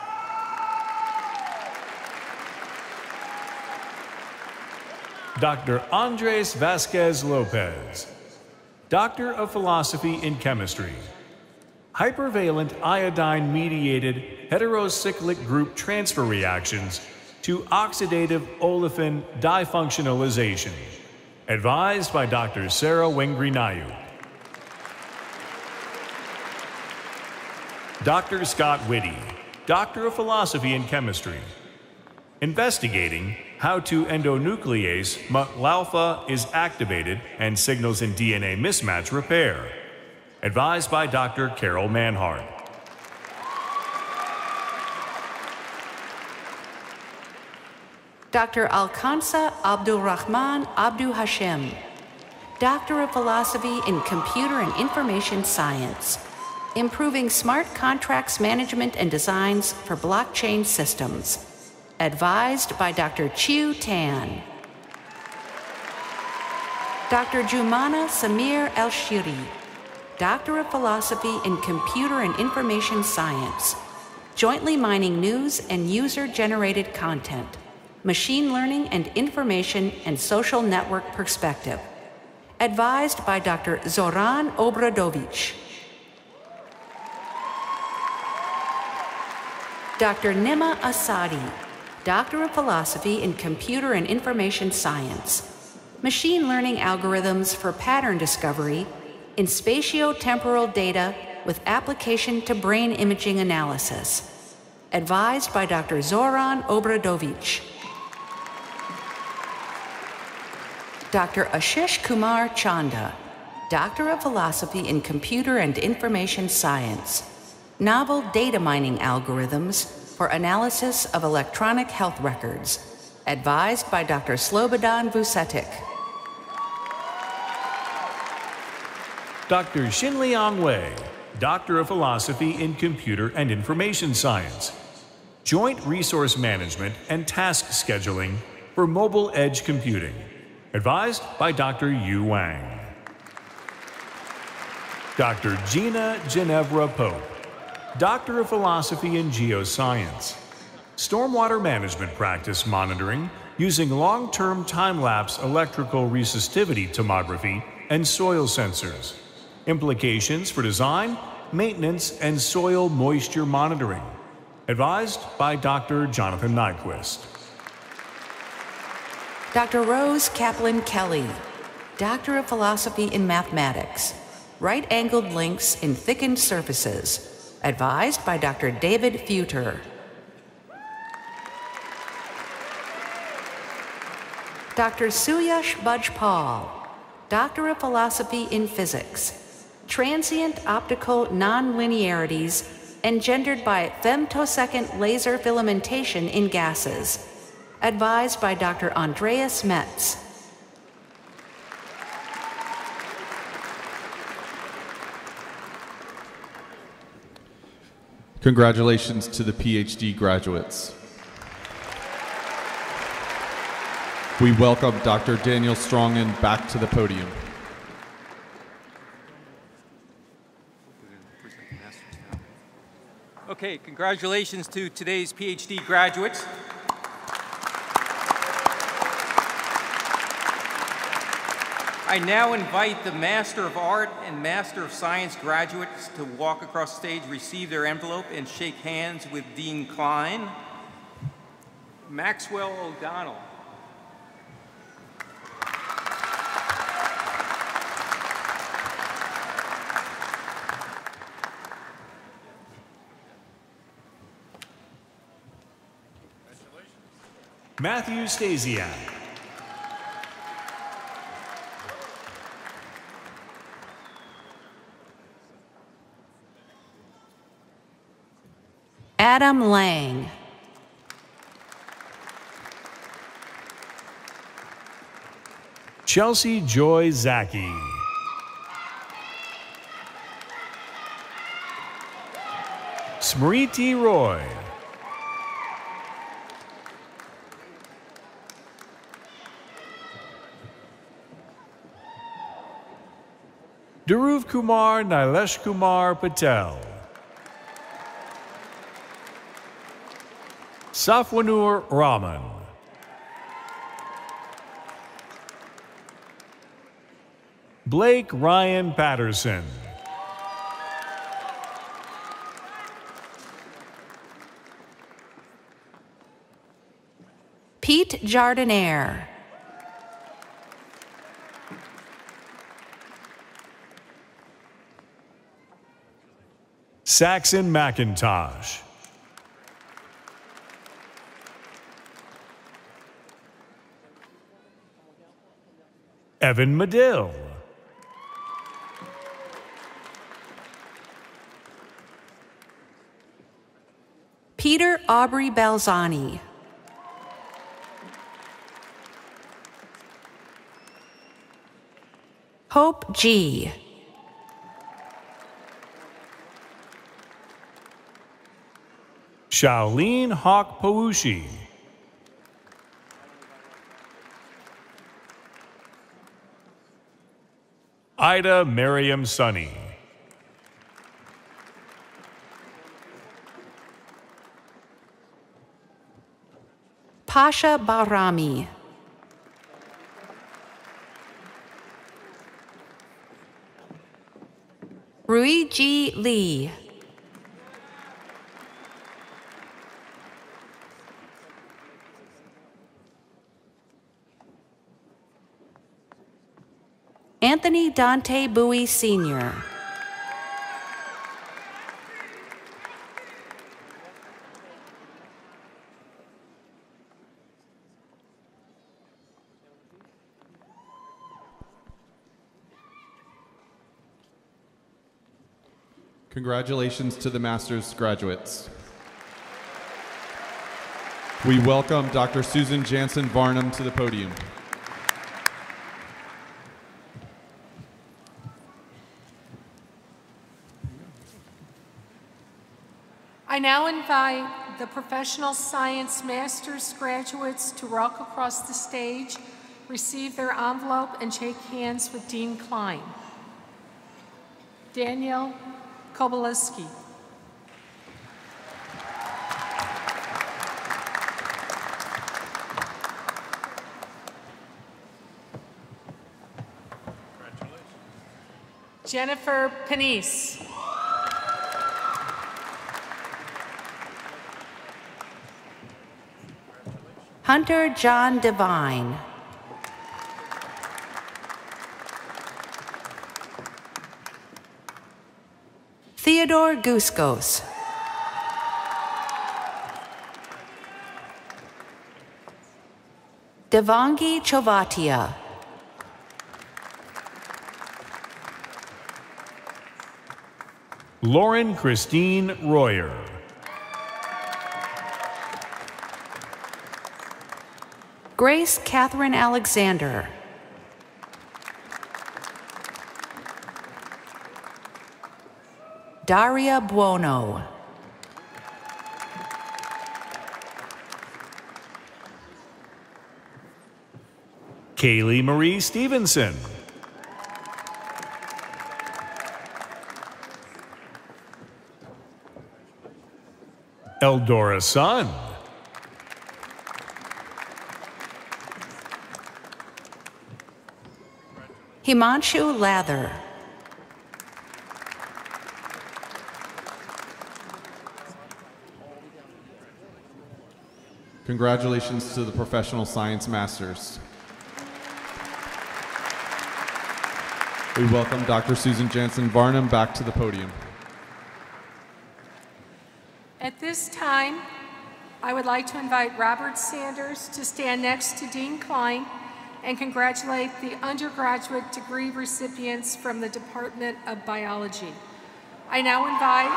Doctor Andres Vasquez Lopez, Doctor of Philosophy in Chemistry. Hypervalent iodine-mediated heterocyclic group transfer reactions to oxidative olefin difunctionalization. Advised by Doctor Sarah Wengrinayu. Doctor Scott Whitty, Doctor of Philosophy and Chemistry. Investigating how to endonuclease M L alpha is activated and signals in D N A mismatch repair. Advised by Doctor Carol Manhart. Doctor Alkansa Abdulrahman Abdu Hashem, Doctor of Philosophy in Computer and Information Science, improving smart contracts management and designs for blockchain systems. Advised by Doctor Chiu Tan. Doctor Jumana Samir El-Shiri, Doctor of Philosophy in Computer and Information Science, jointly mining news and user-generated content, machine learning and information and social network perspective. Advised by Doctor Zoran Obradovic. Doctor Nima Asadi, Doctor of Philosophy in Computer and Information Science, Machine Learning Algorithms for Pattern Discovery in Spatio-Temporal Data with Application to Brain Imaging Analysis, advised by Doctor Zoran Obradovic. Doctor Ashish Kumar Chanda, Doctor of Philosophy in Computer and Information Science, Novel Data Mining Algorithms for Analysis of Electronic Health Records, advised by Doctor Slobodan Vucetic. Doctor Xinliang Wei, Doctor of Philosophy in Computer and Information Science, Joint Resource Management and Task Scheduling for Mobile Edge Computing, advised by Doctor Yu Wang. Doctor Gina Ginevra Pope, Doctor of Philosophy in Geoscience, Stormwater Management Practice Monitoring using long-term time-lapse electrical resistivity tomography and soil sensors, implications for design, maintenance, and soil moisture monitoring, advised by Doctor Jonathan Nyquist. Doctor Rose Kaplan Kelly, Doctor of Philosophy in Mathematics, Right-Angled Links in Thickened Surfaces, advised by Doctor David Futer. Doctor Suyash Bajpal, Doctor of Philosophy in Physics, Transient Optical Nonlinearities engendered by femtosecond laser filamentation in gases, advised by Doctor Andreas Metz. Congratulations to the PhD graduates. We welcome Doctor Daniel Strongen back to the podium. Okay, congratulations to today's PhD graduates. I now invite the Master of Art and Master of Science graduates to walk across the stage, receive their envelope, and shake hands with Dean Klein. Maxwell O'Donnell. Matthew Stasiak. Adam Lang. Chelsea Joy Zaki. Smriti Roy. Dhruv Kumar Nilesh Kumar Patel. Safwanur Rahman. Blake Ryan Patterson. Pete Jardinier. Saxon McIntosh. Evan Medill. Peter Aubrey Balzani. Hope G. Shaolin Hawk Paushi. Ida Miriam Sunny. Pasha Barami. Ruiji Lee. Anthony Dante Bowie Senior Congratulations to the master's graduates. We welcome Doctor Susan Jansen Varnum to the podium. I now invite the Professional Science Master's graduates to walk across the stage, receive their envelope, and shake hands with Dean Klein. Danielle Kobaleski. Jennifer Panisse. Hunter John Devine. Theodore Guskos. Devangi Chovatia. Lauren Christine Royer. Grace Catherine Alexander. Daria Buono. Kaylee Marie Stevenson. Eldora Sun. Himanshu Lather. Congratulations to the Professional Science Masters. We welcome Doctor Susan Jansen Varnum back to the podium. At this time, I would like to invite Robert Sanders to stand next to Dean Klein and congratulate the undergraduate degree recipients from the Department of Biology. I now invite,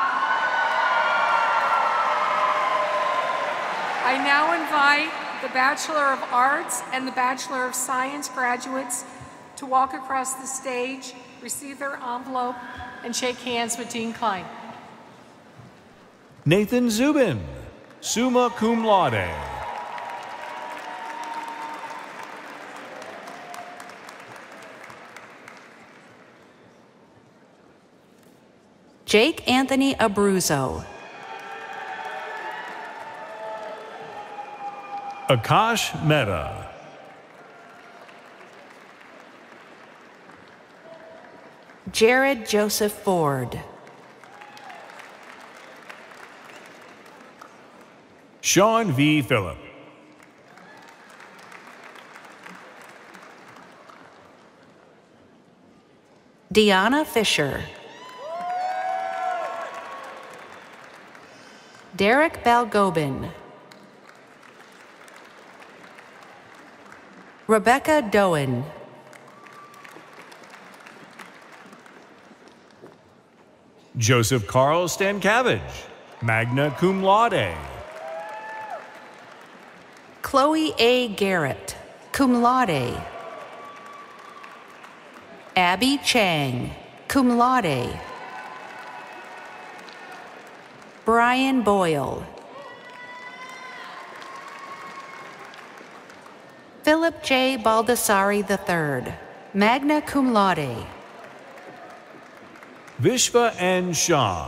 I now invite the Bachelor of Arts and the Bachelor of Science graduates to walk across the stage, receive their envelope, and shake hands with Dean Klein. Nathan Zubin, summa cum laude. Jake Anthony Abruzzo. Akash Mehta. Jared Joseph Ford. Sean V. Phillip. Deanna Fisher. Derek Balgobin. Rebecca Doan. Joseph Carl Stankavage, magna cum laude. Chloe A. Garrett, cum laude. Abby Chang, cum laude. Brian Boyle. Philip J. Baldessari the third, magna cum laude. Vishva N. Shah.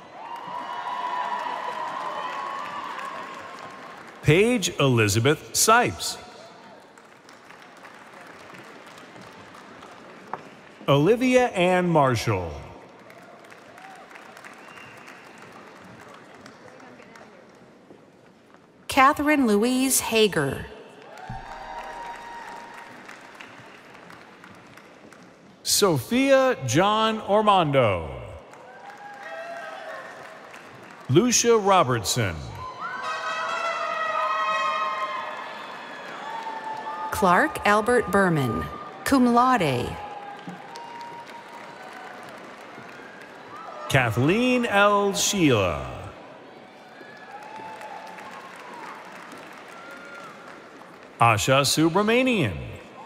Paige Elizabeth Sipes. Olivia Ann Marshall. Catherine Louise Hager. Sophia John Ormondo. Lucia Robertson. Clark Albert Berman, cum laude. Kathleen L. Sheila. Asha Subramanian.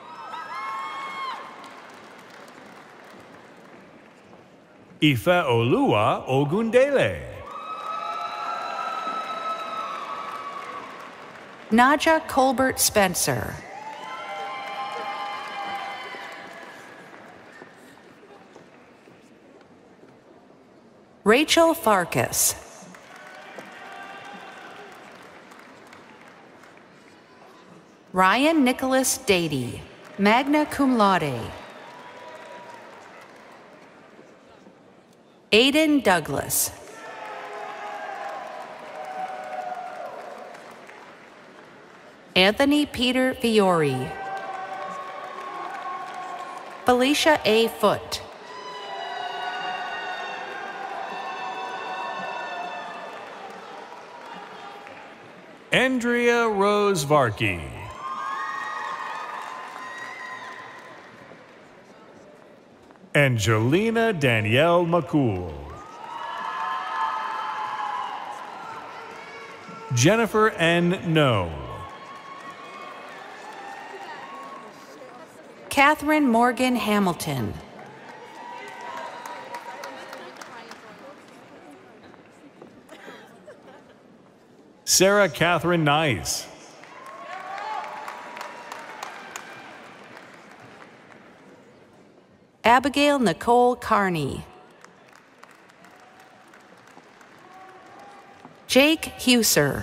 Ife Olua Ogundele. Naja Colbert Spencer. Rachel Farkas. Ryan Nicholas Dady, magna cum laude. Aiden Douglas. Anthony Peter Fiore. Felicia A. Foote. Andrea Rose Varkey. Angelina Danielle McCool. Jennifer N. No. Catherine Morgan Hamilton. Sarah Catherine Nice. Abigail Nicole Carney. Jake Huser.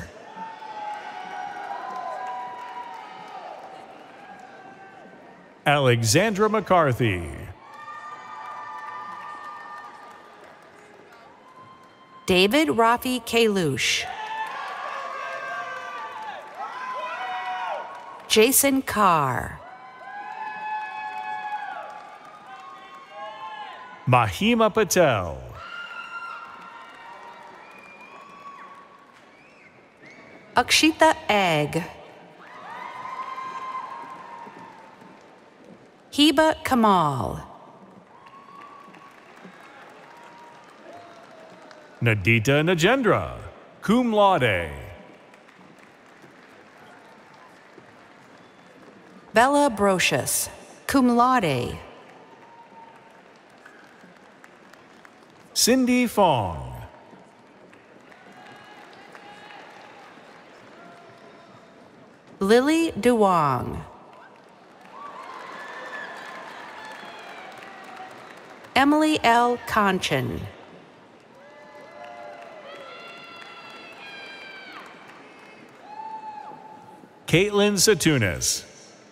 Alexandra McCarthy. David Rafi Kalush. Jason Carr. Mahima Patel. Akshita Ag. Heba Kamal. Nadita Najendra, cum laude. Bella Brocious, cum laude. Cindy Fong. Lily Duong. Emily L. Conchin. Caitlin Satunas.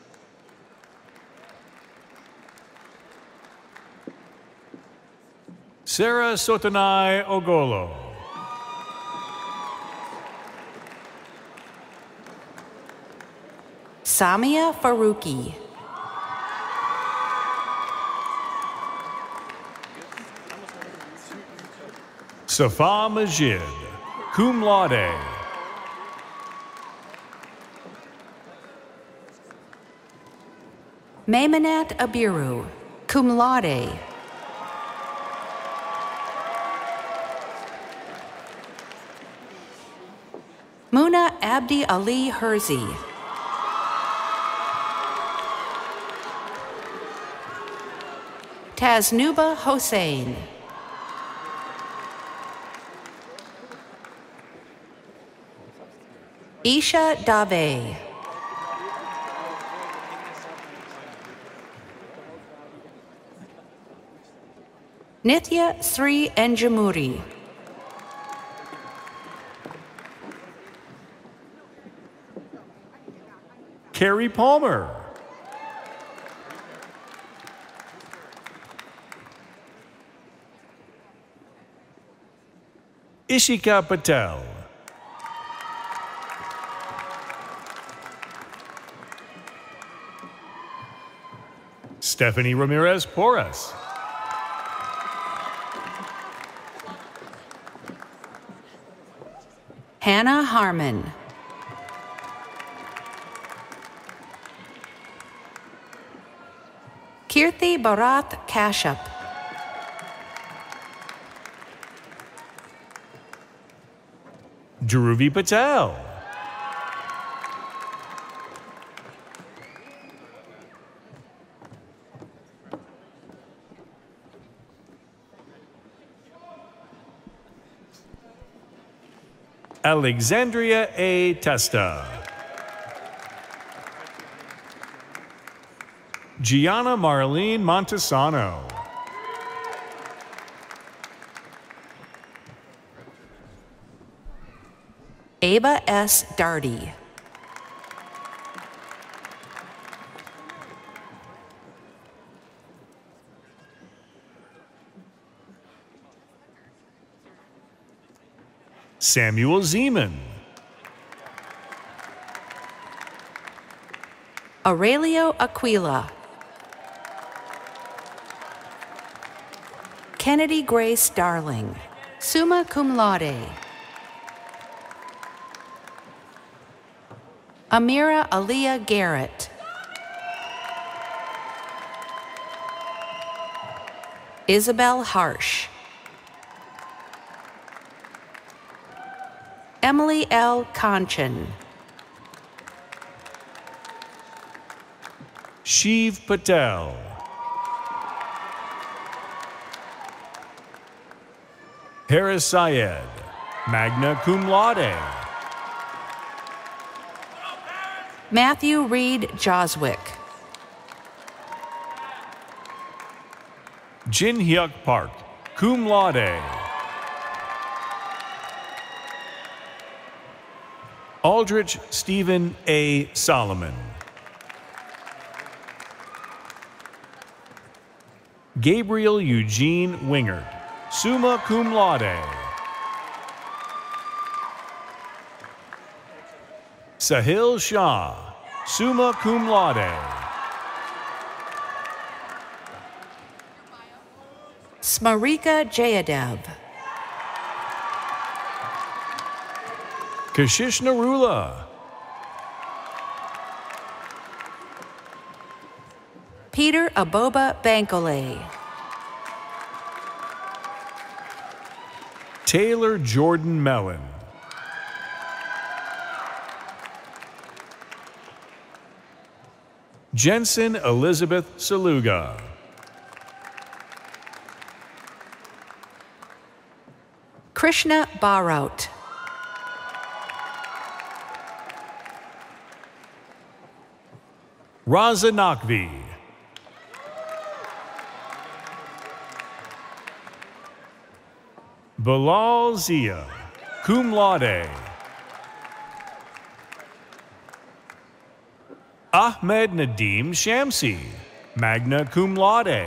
Sarah Sotanai Ogolo. Samia Faruqi. Safa Majid, cum laude. Maimunat Abiru, cum laude. Muna Abdi Ali Herzi. Taznuba Hossein. Isha Dave. Nithya Sri Enjamuri. Carrie Palmer. Ishika Patel. Stephanie Ramirez Porras. Hannah Harmon. Kirti Bharath Kashyap. Dhruvi Patel. Alexandria A. Testa. Gianna Marlene Montesano. Ava S. Darty. Samuel Zeman. Aurelio Aquila. Kennedy Grace Darling, summa cum laude. Amira Aliyah Garrett. Isabel Harsh. Emily L. Conchin. Shiv Patel. Harris Syed, magna cum laude. Matthew Reed Joswick. Jin Hyuk Park, cum laude. Aldrich Stephen A. Solomon. Gabriel Eugene Wingert, summa cum laude. Sahil Shah, summa cum laude. Smarika Jayadev. Kashish Narula. Peter Aboba Bankole. Taylor Jordan Mellon. Jensen Elizabeth Saluga. Krishna Bharat. Raza Naqvi. Bilal Zia, cum laude. Ahmed Nadeem Shamsi, magna cum laude.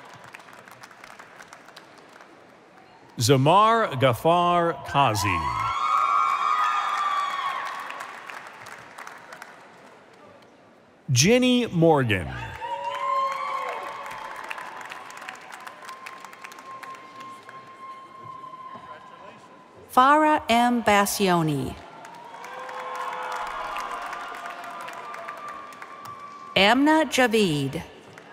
Zamar Ghaffar Kazi. Jenny Morgan. Farah M. Bassioni. Amna Javid.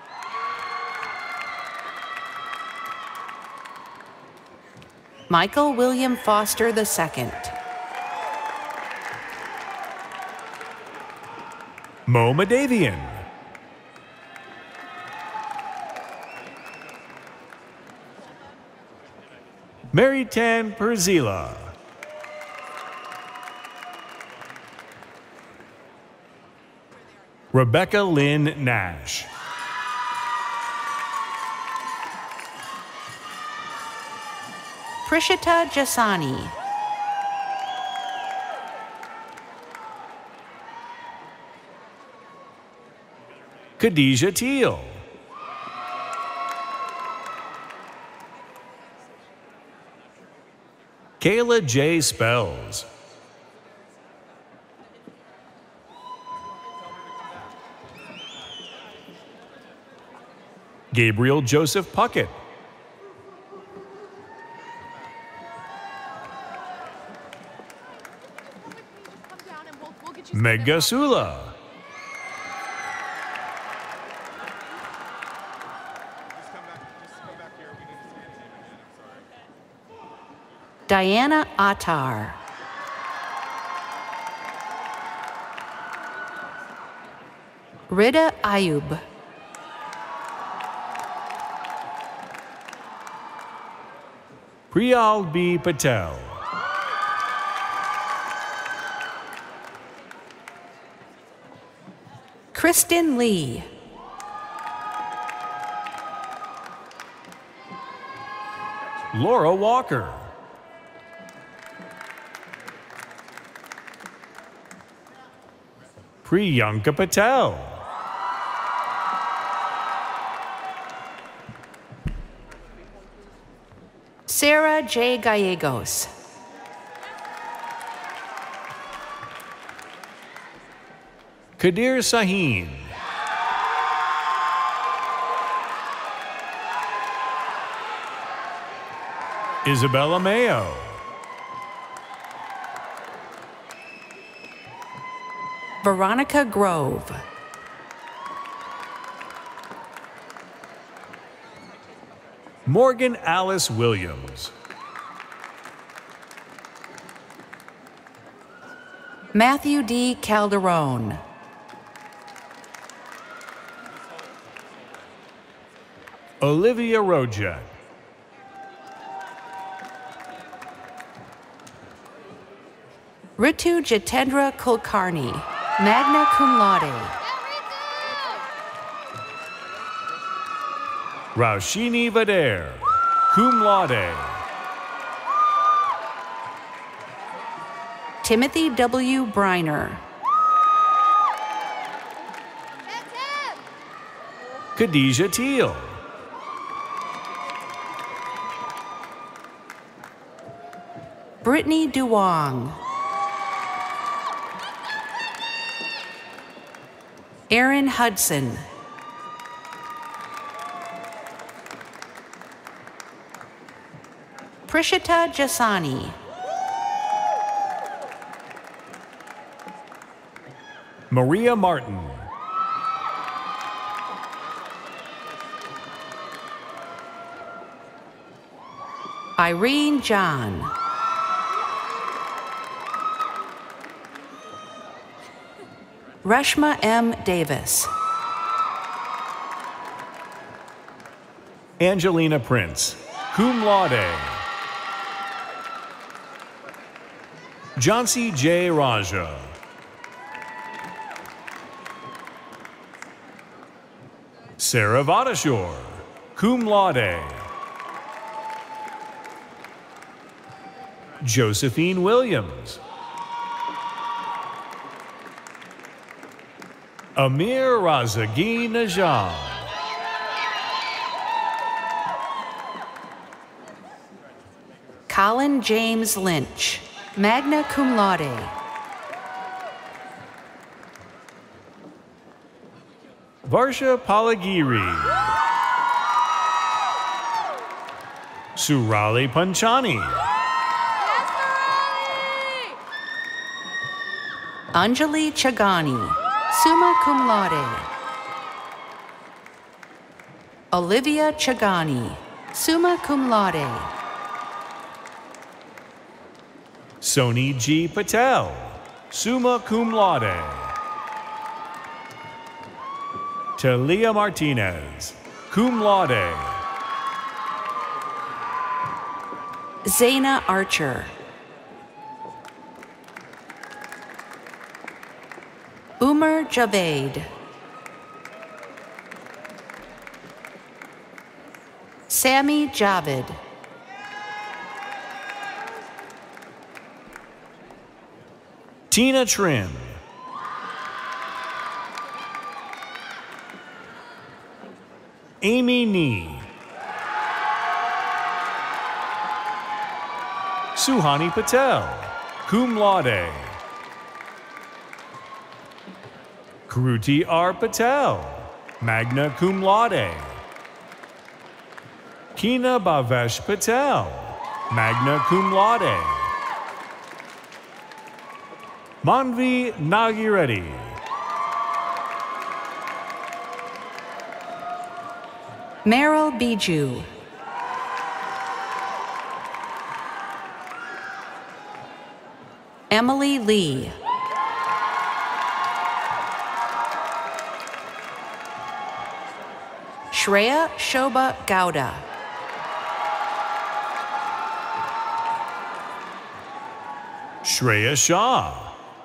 Michael William Foster the Second. Mo Madavian. Mary Tan Perzila. Rebecca Lynn Nash. Prishita Jasani. Khadijah Teal. Kayla J. Spells. Gabriel Joseph Puckett. Megha Sula. Diana Attar. Rida Ayub. Priyal B. Patel. Kristen Lee. Laura Walker. Priyanka Patel. Sarah J. Gallegos. Kadir Sahin. Isabella Mayo. Veronica Grove. Morgan Alice Williams. Matthew D. Calderon. Olivia Rojak. Ritu Jitendra Kulkarni, magna cum laude. Raushini Vader, cum laude. Timothy W. Briner. Khadijah Teal. Brittany Duong. Aaron Hudson. Prishita Jasani. Maria Martin. Irene John. Reshma M. Davis. Angelina Prince, cum laude. Jhansi J. Raja. Sarah Vadashore, cum laude. Josephine Williams. Amir Razagi Najam. Colin James Lynch, magna cum laude. Varsha Palagiri. Surali Panchani. Anjali Chagani, summa cum laude. Olivia Chagani, summa cum laude. Soni G. Patel, summa cum laude. Talia Martinez, cum laude. Zaina Archer. Umar Javed. Sammy Javed. Tina Trin. Amy Nee. Suhani Patel, cum laude. Kruti R. Patel, magna cum laude. Kina Bhavesh Patel, magna cum laude. Manvi Nagireddy. Meryl Biju. Emily Lee. Shreya Shobha Gowda. Shreya Shah.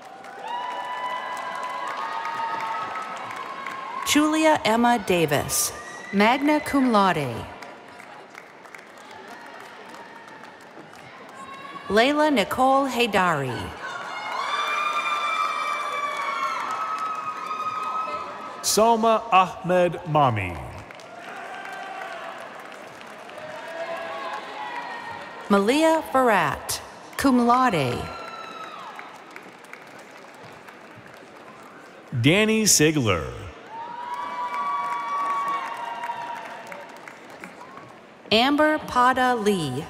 Julia Emma Davis, magna cum laude. Layla Nicole Haydari. Salma Ahmed Mami. Malia Barat, cum laude. Danny Sigler. Amber Pada Lee.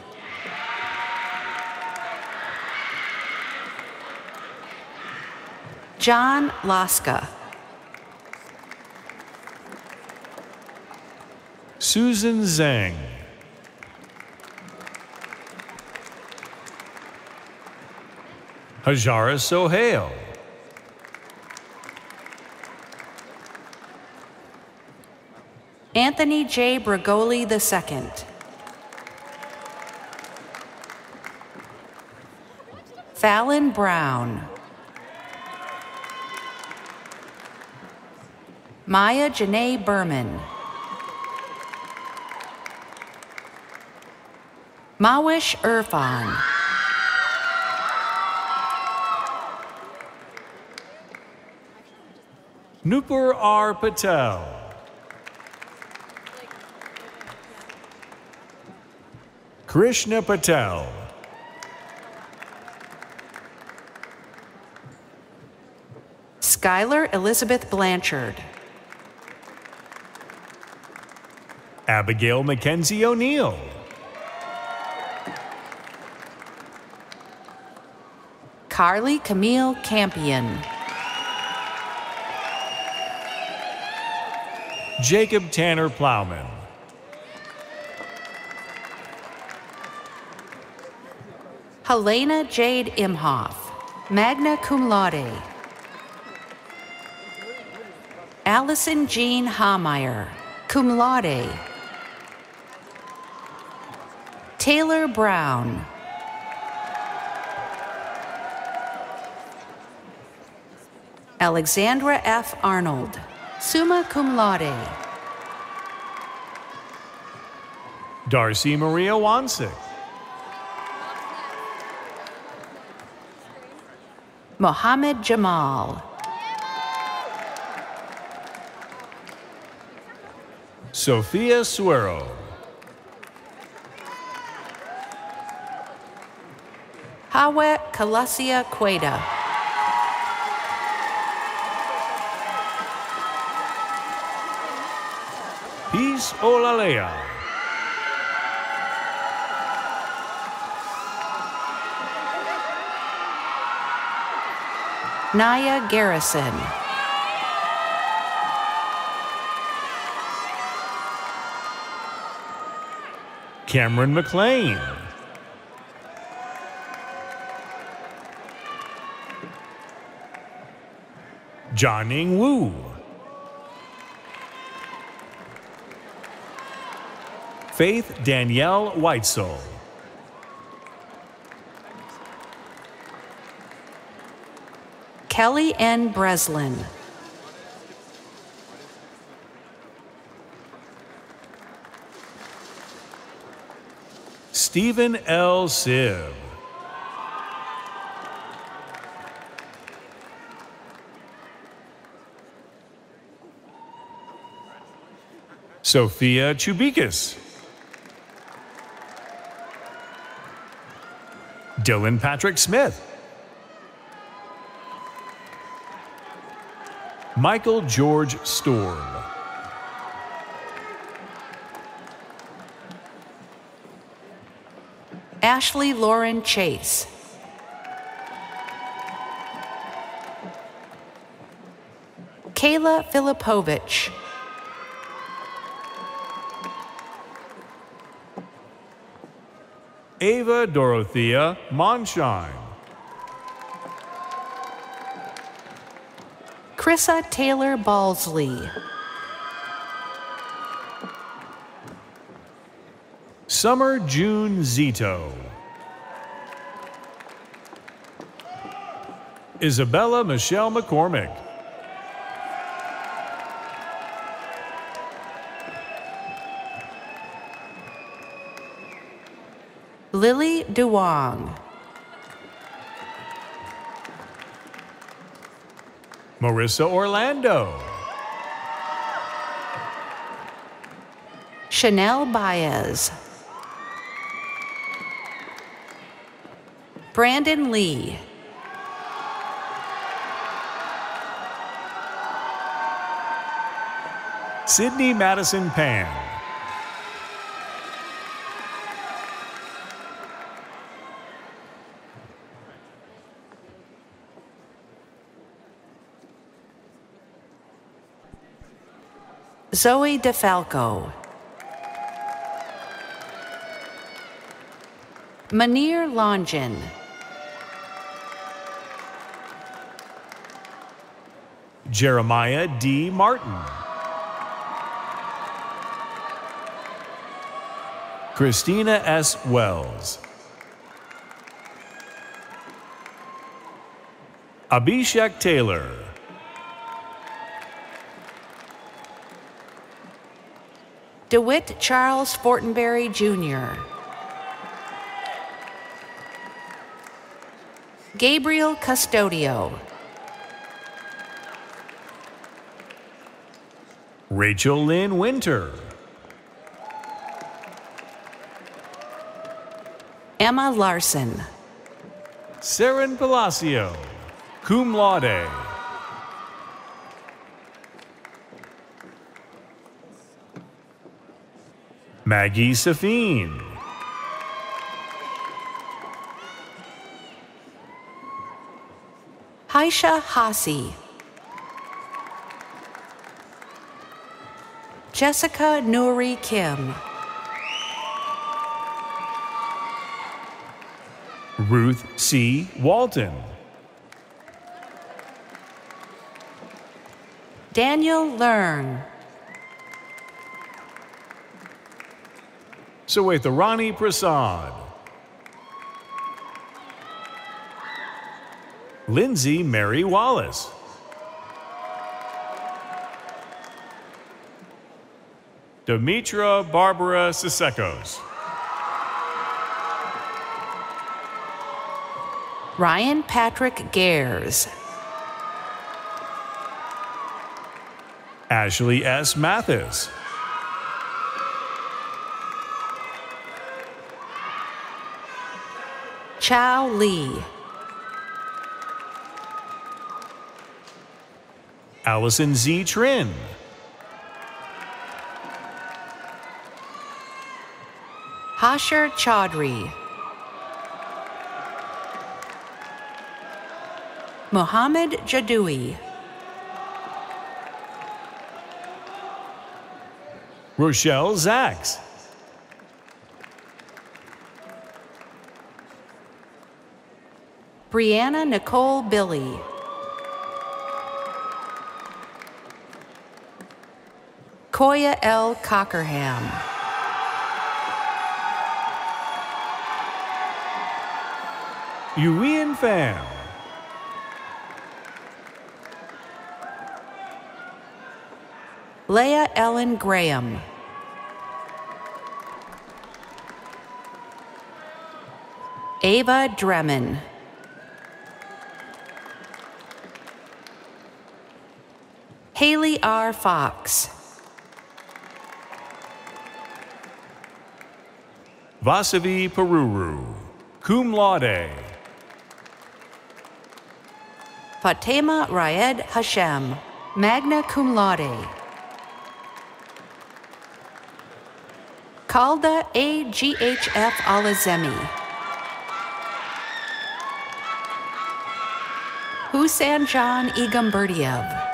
John Laska. Susan Zhang. Hajara Sohail. Anthony J. Bragoli the second. Fallon Brown. Maya Janae Berman. Mawish Irfan. Nupur R. Patel. Krishna Patel. Skylar Elizabeth Blanchard. Abigail Mackenzie O'Neill. Carly Camille Campion. Jacob Tanner Plowman. Helena Jade Imhoff, magna cum laude. Allison Jean Hameyer, cum laude. Taylor Brown. Alexandra F. Arnold, summa cum laude. Darcy Maria Wansik. Mohammed Jamal. Sophia Suero. Hawe Kalasia Queda. Peace Olalea. Naya Garrison. Cameron McLean. Jianing Wu. Faith Danielle Whitesole. Kelly N. Breslin. Stephen L. Siv. Sophia Chubikis. Dylan Patrick Smith. Michael George Storm. Ashley Lauren Chase. Kayla Filipovich. Ava Dorothea Monshine. Chrissa Taylor Balsley. Summer June Zito. Isabella Michelle McCormick. Lily Duong. Marissa Orlando. Chanel Baez. Brandon Lee. Sydney Madison Pan. Zoe DeFalco. Manir Longin. Jeremiah D. Martin. Christina S. Wells. Abhishek Taylor. DeWitt Charles Fortenberry, Junior Gabriel Custodio. Rachel Lynn Winter. Emma Larson. Saren Palacio, cum laude. Maggie Safine. Haisha Hasi. Jessica Nuri Kim. Ruth C. Walton. Daniel Learn. Sawetharani Prasad. Lindsay Mary Wallace. Demetra Barbara Sisekos. Ryan Patrick Gares. Ashley S. Mathis. Chao Lee. Allison Z. Trin. Hashir Chaudhry. Mohammed Jadoui. Rochelle Zaks. Brianna Nicole Billy. Koya L. Cockerham. Yurian Pham. Leah Ellen Graham. Ava Dremen. Haley R. Fox. Vasavi Paruru, cum laude. Fatema Raed Hashem, magna cum laude. Kalda A. G H F Alazemi. Husanjan Igamberdiev.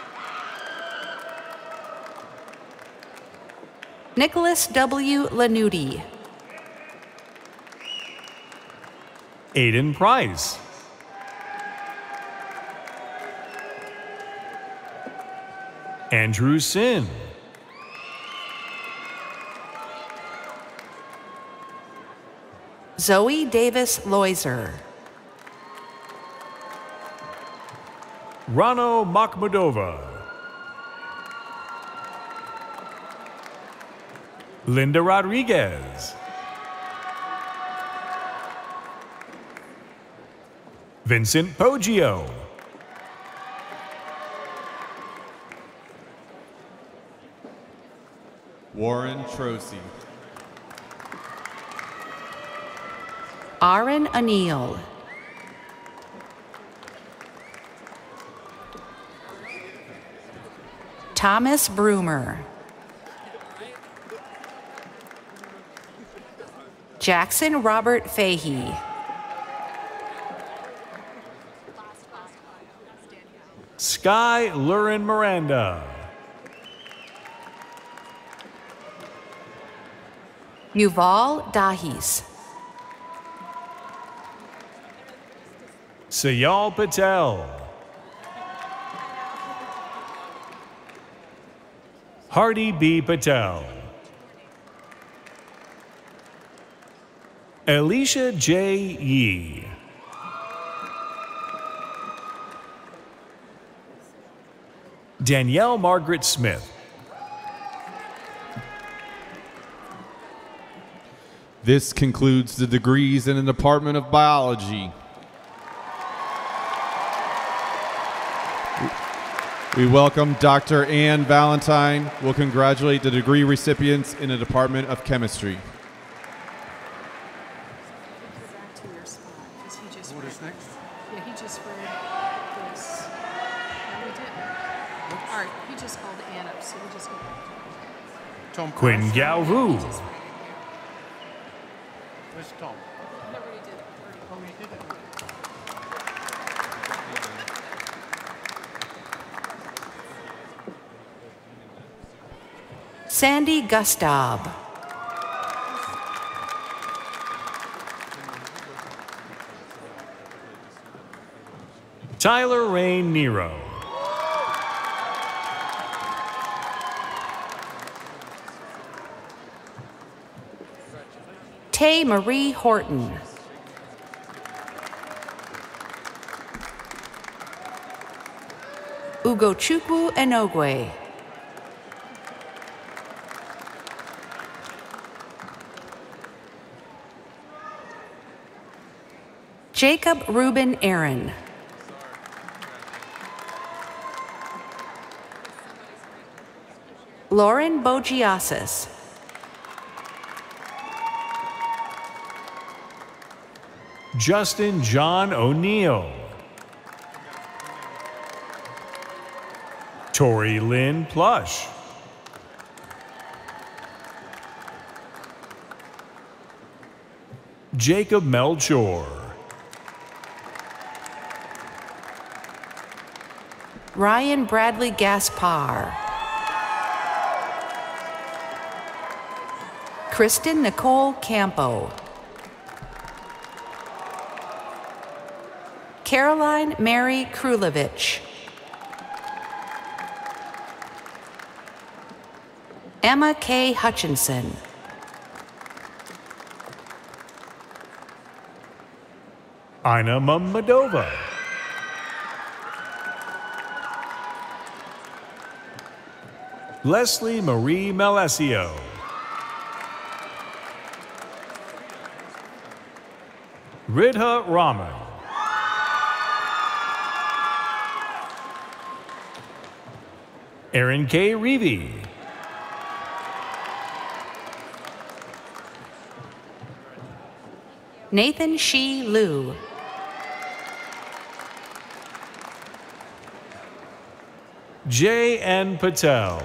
Nicholas W. Lanuti. Aiden Price. Andrew Sin. Zoe Davis Loiser. Rano Makhmudova. Linda Rodriguez. Vincent Poggio. Warren Trocy. Aaron Anil. Thomas Broomer. Jackson Robert Fahey. Sky Lurin Miranda. Yuval Dahis. Sayal Patel. Hardy B. Patel. Alicia J. Yee. Danielle Margaret Smith. This concludes the degrees in the Department of Biology. We welcome Doctor Ann Valentine. We'll congratulate the degree recipients in the Department of Chemistry. What is next? Yeah, he just read this. No, we didn't. All right, he just called Ann up, so we just go back to it. Tom Quinn Price. Galvu. Where's Tom? No, we already did it. We already- Oh, he did it. Sandy Gustav. Tyler Rain Nero. Tay Marie Horton. Ugochukwu Enogwe. Jacob Reuben Aaron. Lauren Bogiasis. Justin John O'Neill. Tori Lynn Plush. Jacob Melchor. Ryan Bradley Gaspar. Kristen Nicole Campo. Caroline Mary Krulevich. Emma K. Hutchinson. Ina Mammadova. Leslie Marie Malesio. Ridha Raman. Aaron K. Reevy. Nathan Shi Liu. J N Patel.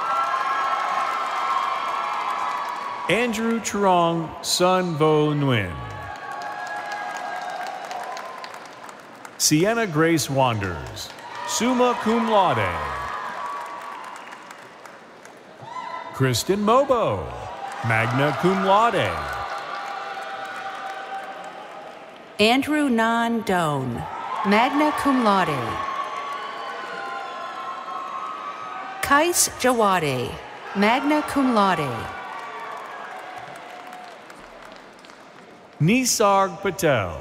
Andrew Trong Sun Vo Nguyen. Sienna Grace Wanders, summa cum laude. Kristen Mobo, magna cum laude. Andrew Nan Doan, magna cum laude. Kais Jawade, magna cum laude. Nisarg Patel.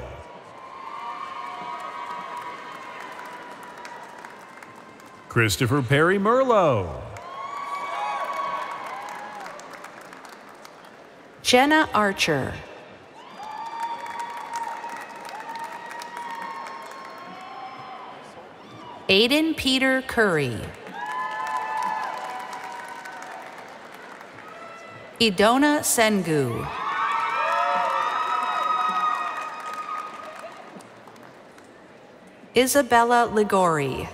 Christopher Perry Merlot. Jenna Archer. Aiden Peter Curry. Idona Sengu. Isabella Ligori.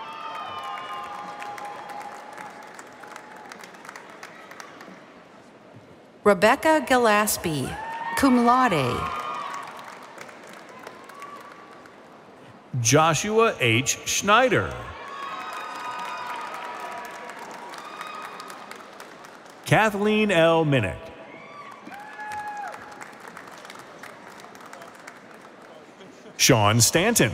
Rebecca Gillespie, cum laude. Joshua H. Schneider. Kathleen L. Minnick. Sean Stanton.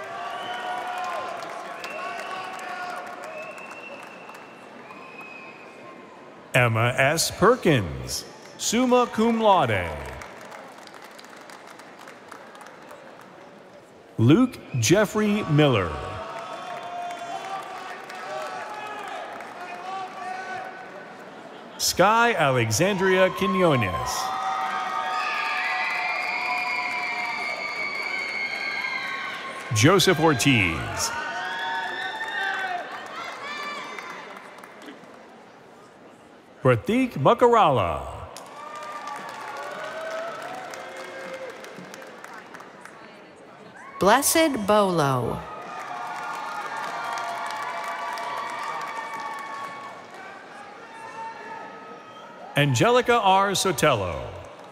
Emma S. Perkins, summa cum laude. Luke Jeffrey Miller. Sky Alexandria Quinones. Joseph Ortiz. Pratik Makarala. Blessed Bolo. Angelica R. Sotelo.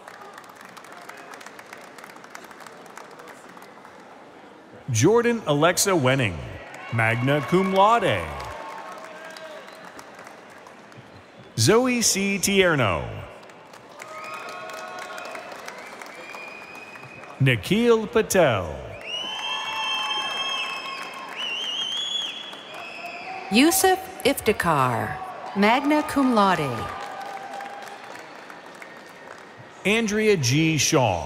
Jordan Alexa Wenning, magna cum laude. Zoe C. Tierno. Nikhil Patel. Yusuf Iftikhar, magna cum laude. Andrea G. Shaw.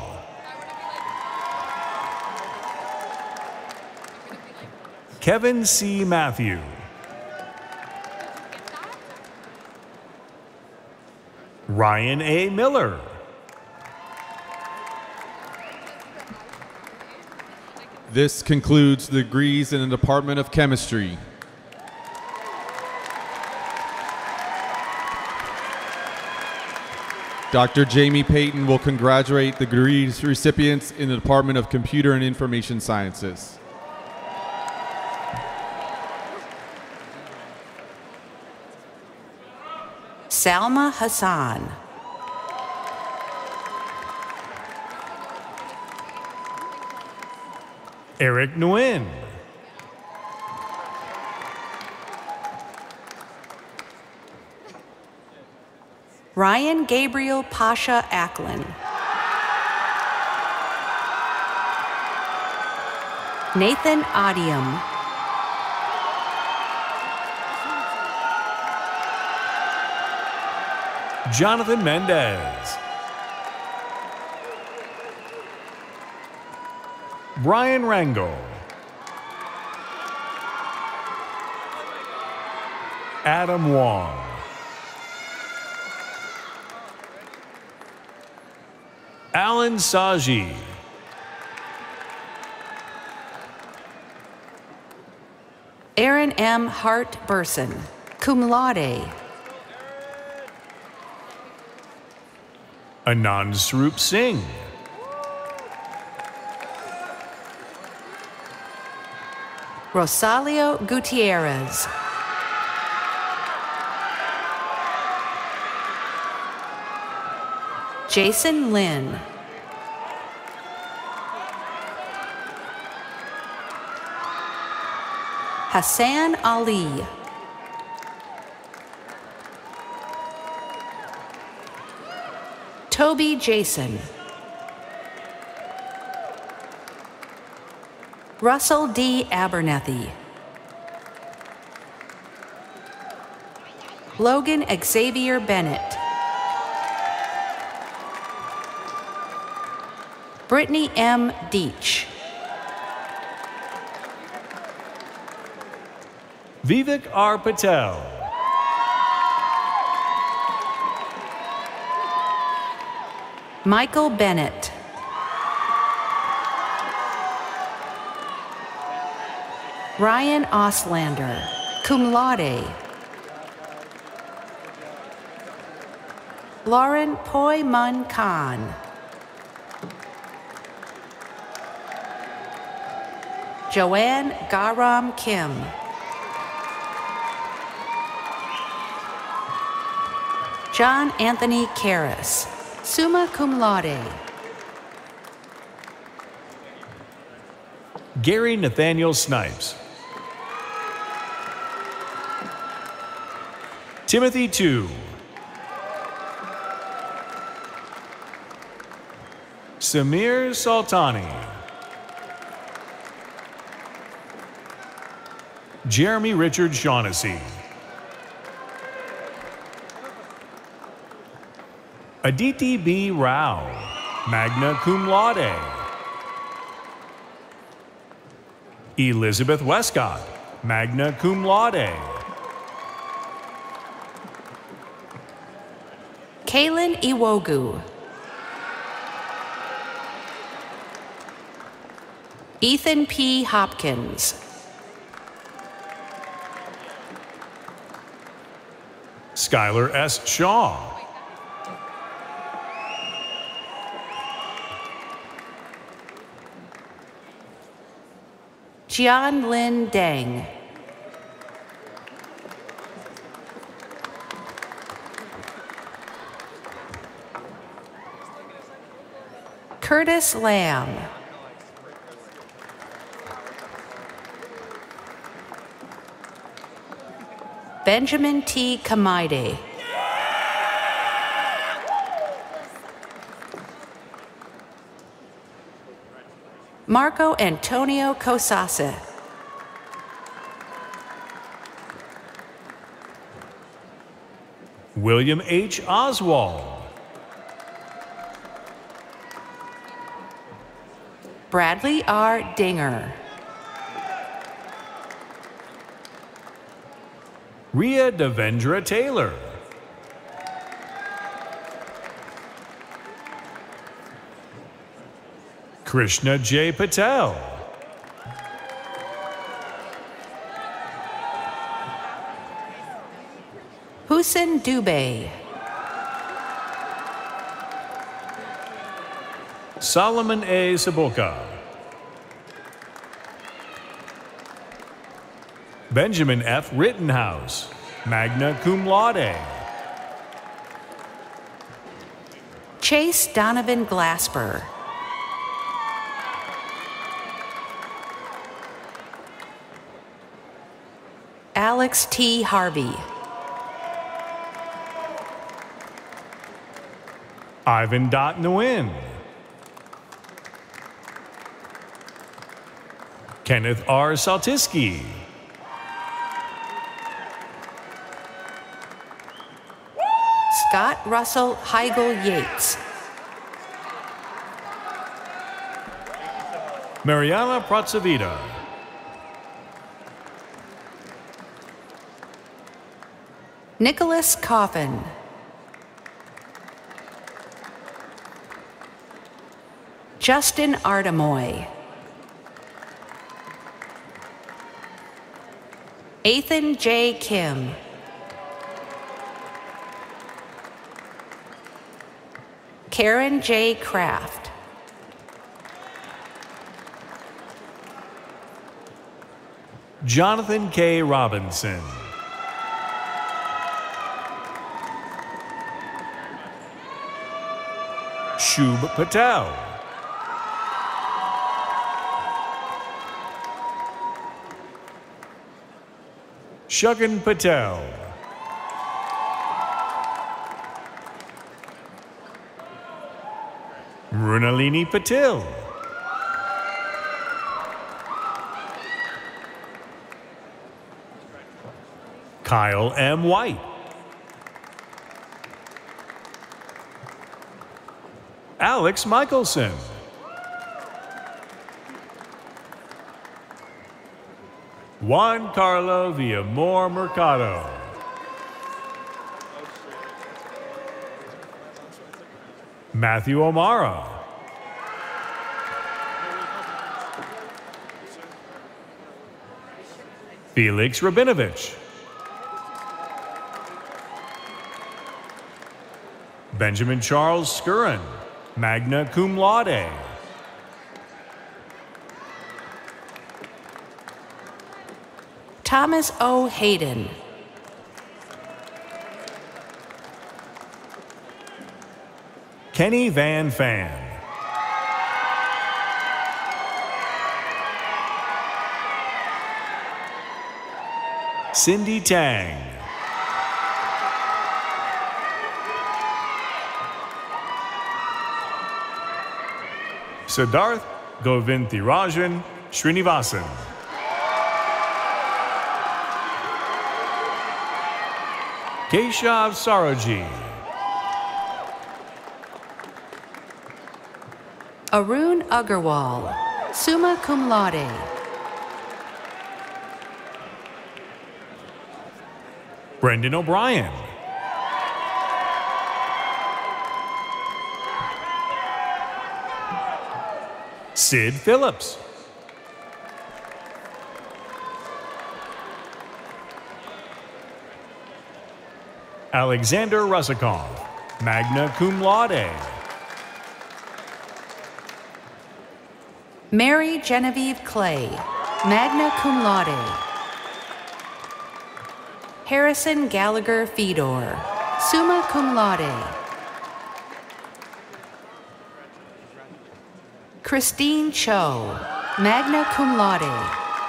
Kevin C. Matthew. Ryan A. Miller. This concludes the degrees in the Department of Chemistry. Doctor Jamie Payton will congratulate the degrees recipients in the Department of Computer and Information Sciences. Salma Hassan. Eric Nguyen. Ryan Gabriel Pasha Ackland. Nathan Adium. Jonathan Mendez. Brian Rango. Adam Wong. Alan Saji. Aaron M. Hart Burson, cum laude. Anand Swarup Singh. Rosalio Gutierrez. Jason Lin. Hassan Ali. Toby Jason. Russell D. Abernethy. Logan Xavier Bennett. Brittany M. Deach. Vivek R. Patel. Michael Bennett. Ryan Oslander, cum laude. Lauren Poi Mun Khan. Joanne Garam Kim. John Anthony Karras, summa cum laude. Gary Nathaniel Snipes. Timothy Tu. Samir Sultani. Jeremy Richard Shaughnessy. Aditi B. Rao, magna cum laude. Elizabeth Westcott, magna cum laude. Kaylin Iwogu. Ethan P. Hopkins. Skylar S. Shaw. Jian Lin Deng. Curtis Lamb. Benjamin T. Kamaide. Marco Antonio Cosase. William H. Oswald. Bradley R. Dinger. Ria Devendra Taylor. Krishna J. Patel. Hussein Dubey. Solomon A. Saboka. Benjamin F. Rittenhouse, magna cum laude. Chase Donovan Glasper. Alex T. Harvey. Ivan Dot Nguyen. Kenneth R. Saltiski. Scott Russell Heigl Yates. Mariana Pratsavita. Nicholas Coffin. Justin Artemoy. Ethan J. Kim. Karen J. Kraft. Jonathan K. Robinson. Shub Patel. Shagun Patel. Mrunalini Patil. Kyle M. White. Alex Michelson. Juan Carlo Villamor Mercado. Matthew O'Mara. Felix Rabinovich. Benjamin Charles Skurin, magna cum laude. Thomas O. Hayden. Kenny Van Fan. Cindy Tang. Siddharth Govinthirajan Srinivasan. Keshav Saraji. Arun Agarwal, summa cum laude. Brendan O'Brien. Sid Phillips. Alexander Rusakov, magna cum laude. Mary Genevieve Clay, magna cum laude. Harrison Gallagher Fedor, summa cum laude. Christine Cho, magna cum laude.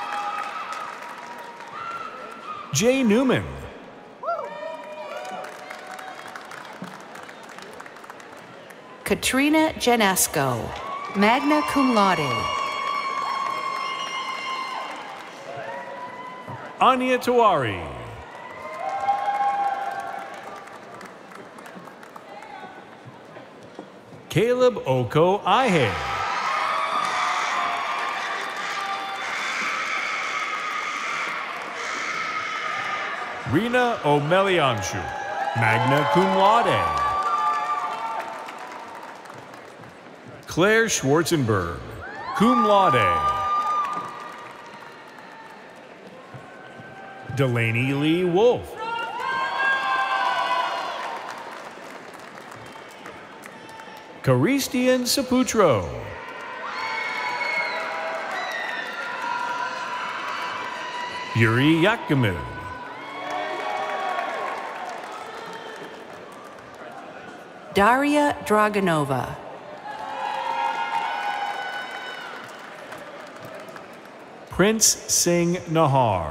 Jay Newman. Katrina Genesco, magna cum laude. Anya Tawari. Caleb Oko Ihe. Rina Omelianshu, magna cum laude. Claire Schwarzenberg, cum laude. Delaney Lee Wolf. Karistian Saputro. Yuri Yakimu. Daria Draganova. Prince Singh Nahar.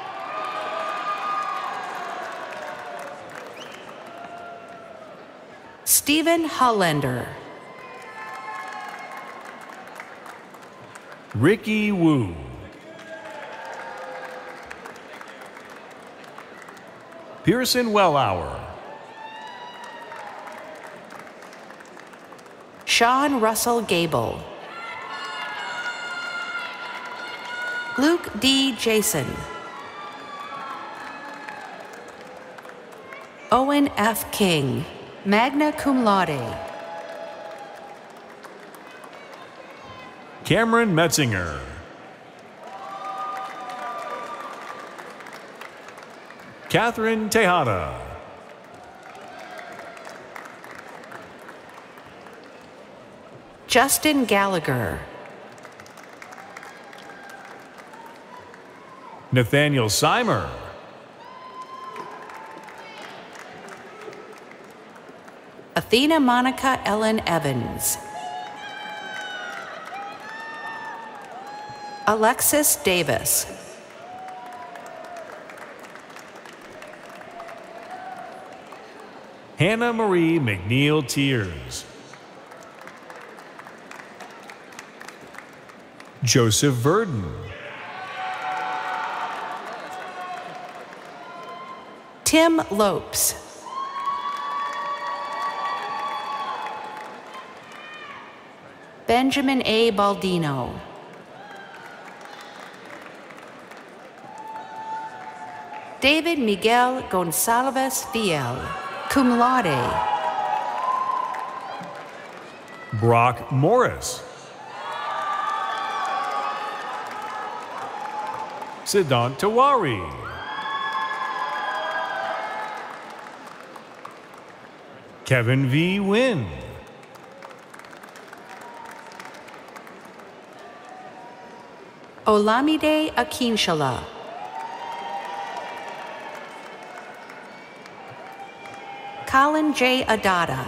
Stephen Hollander. Ricky Wu. Pearson Wellhour. Sean Russell Gable. Luke D. Jason. Owen F. King, magna cum laude. Cameron Metzinger. Catherine Tejada. Justin Gallagher. Nathaniel Seimer. Athena Monica Ellen Evans. Alexis Davis. Hannah Marie McNeil Tears. Joseph Verdon. Tim Lopes. Benjamin A. Baldino. David Miguel Gonçalves Fiel, cum laude. Brock Morris. Siddhant Tiwari. Kevin V. Wynn. Olamide Akinshala. Colin J. Adada.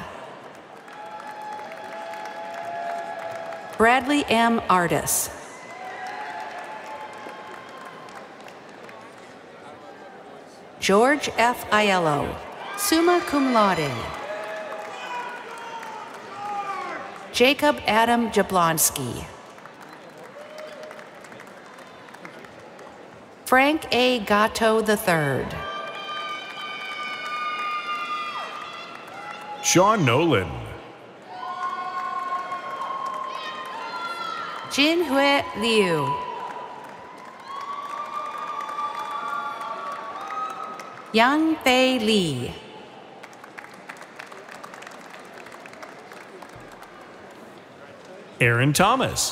Bradley M. Artis. George F. Aiello, summa cum laude. Jacob Adam Jablonski. Frank A. Gatto the third. Sean Nolan. Jinhui Liu. Yang Fei Li. Aaron Thomas.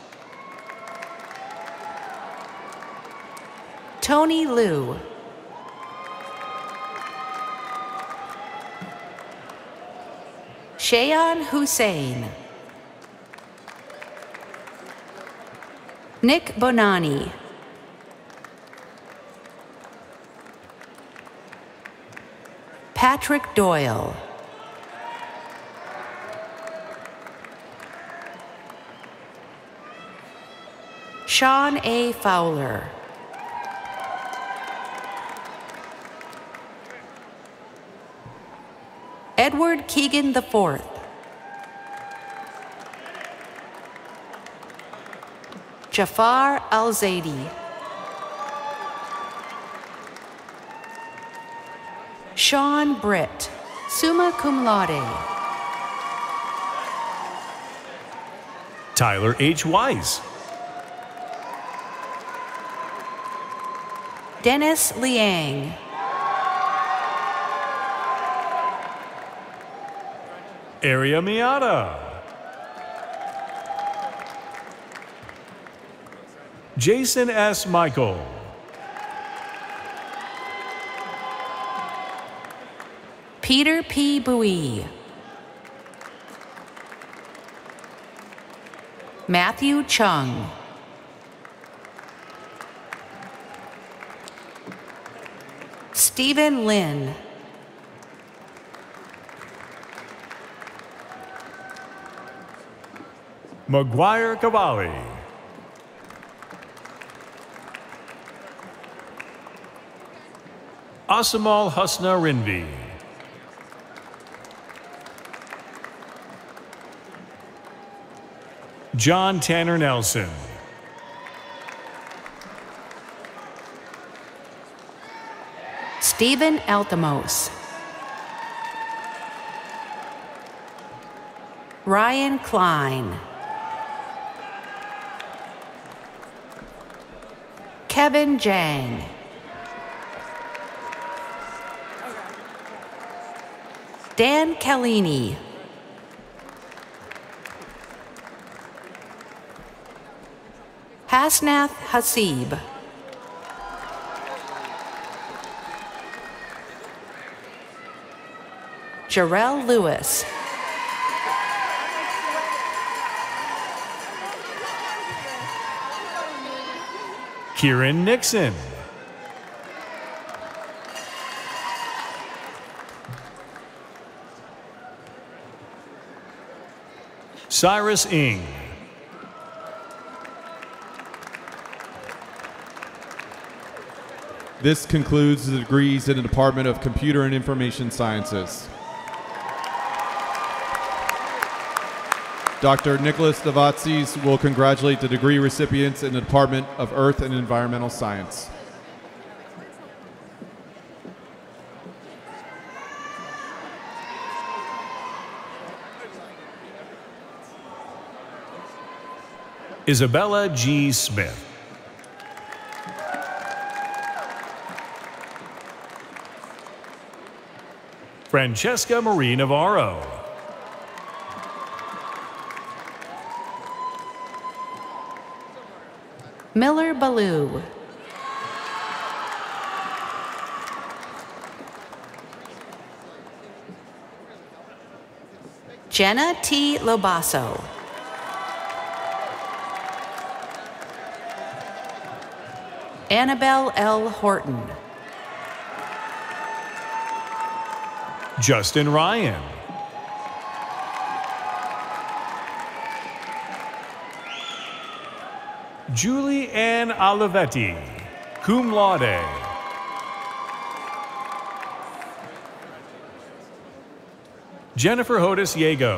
Tony Liu. Shayan Hussein. Nick Bonani. Patrick Doyle. Sean A. Fowler. Edward Keegan the fourth. Jafar Al-Zaidi. Sean Britt, summa cum laude. Tyler H. Wise. Dennis Liang. Aria Miata. Jason S. Michael. Peter P. Bowie. Matthew Chung. Stephen Lin. Maguire Cavalli. Asamal Husna Rinvi. John Tanner Nelson. Stephen Altamos. Ryan Klein. Kevin Jang. Dan Kellini. Hasnath Hasib. Jarrell Lewis. Kieran Nixon. Cyrus Ng. This concludes the degrees in the Department of Computer and Information Sciences. Doctor Nicholas Davatzis will congratulate the degree recipients in the Department of Earth and Environmental Science. Isabella G. Smith. Francesca Marie Navarro. Miller Ballou. Jenna T. Lobasso. Annabelle L. Horton. Justin Ryan. Julie Ann Olivetti, cum laude. Jennifer Hodis Yago.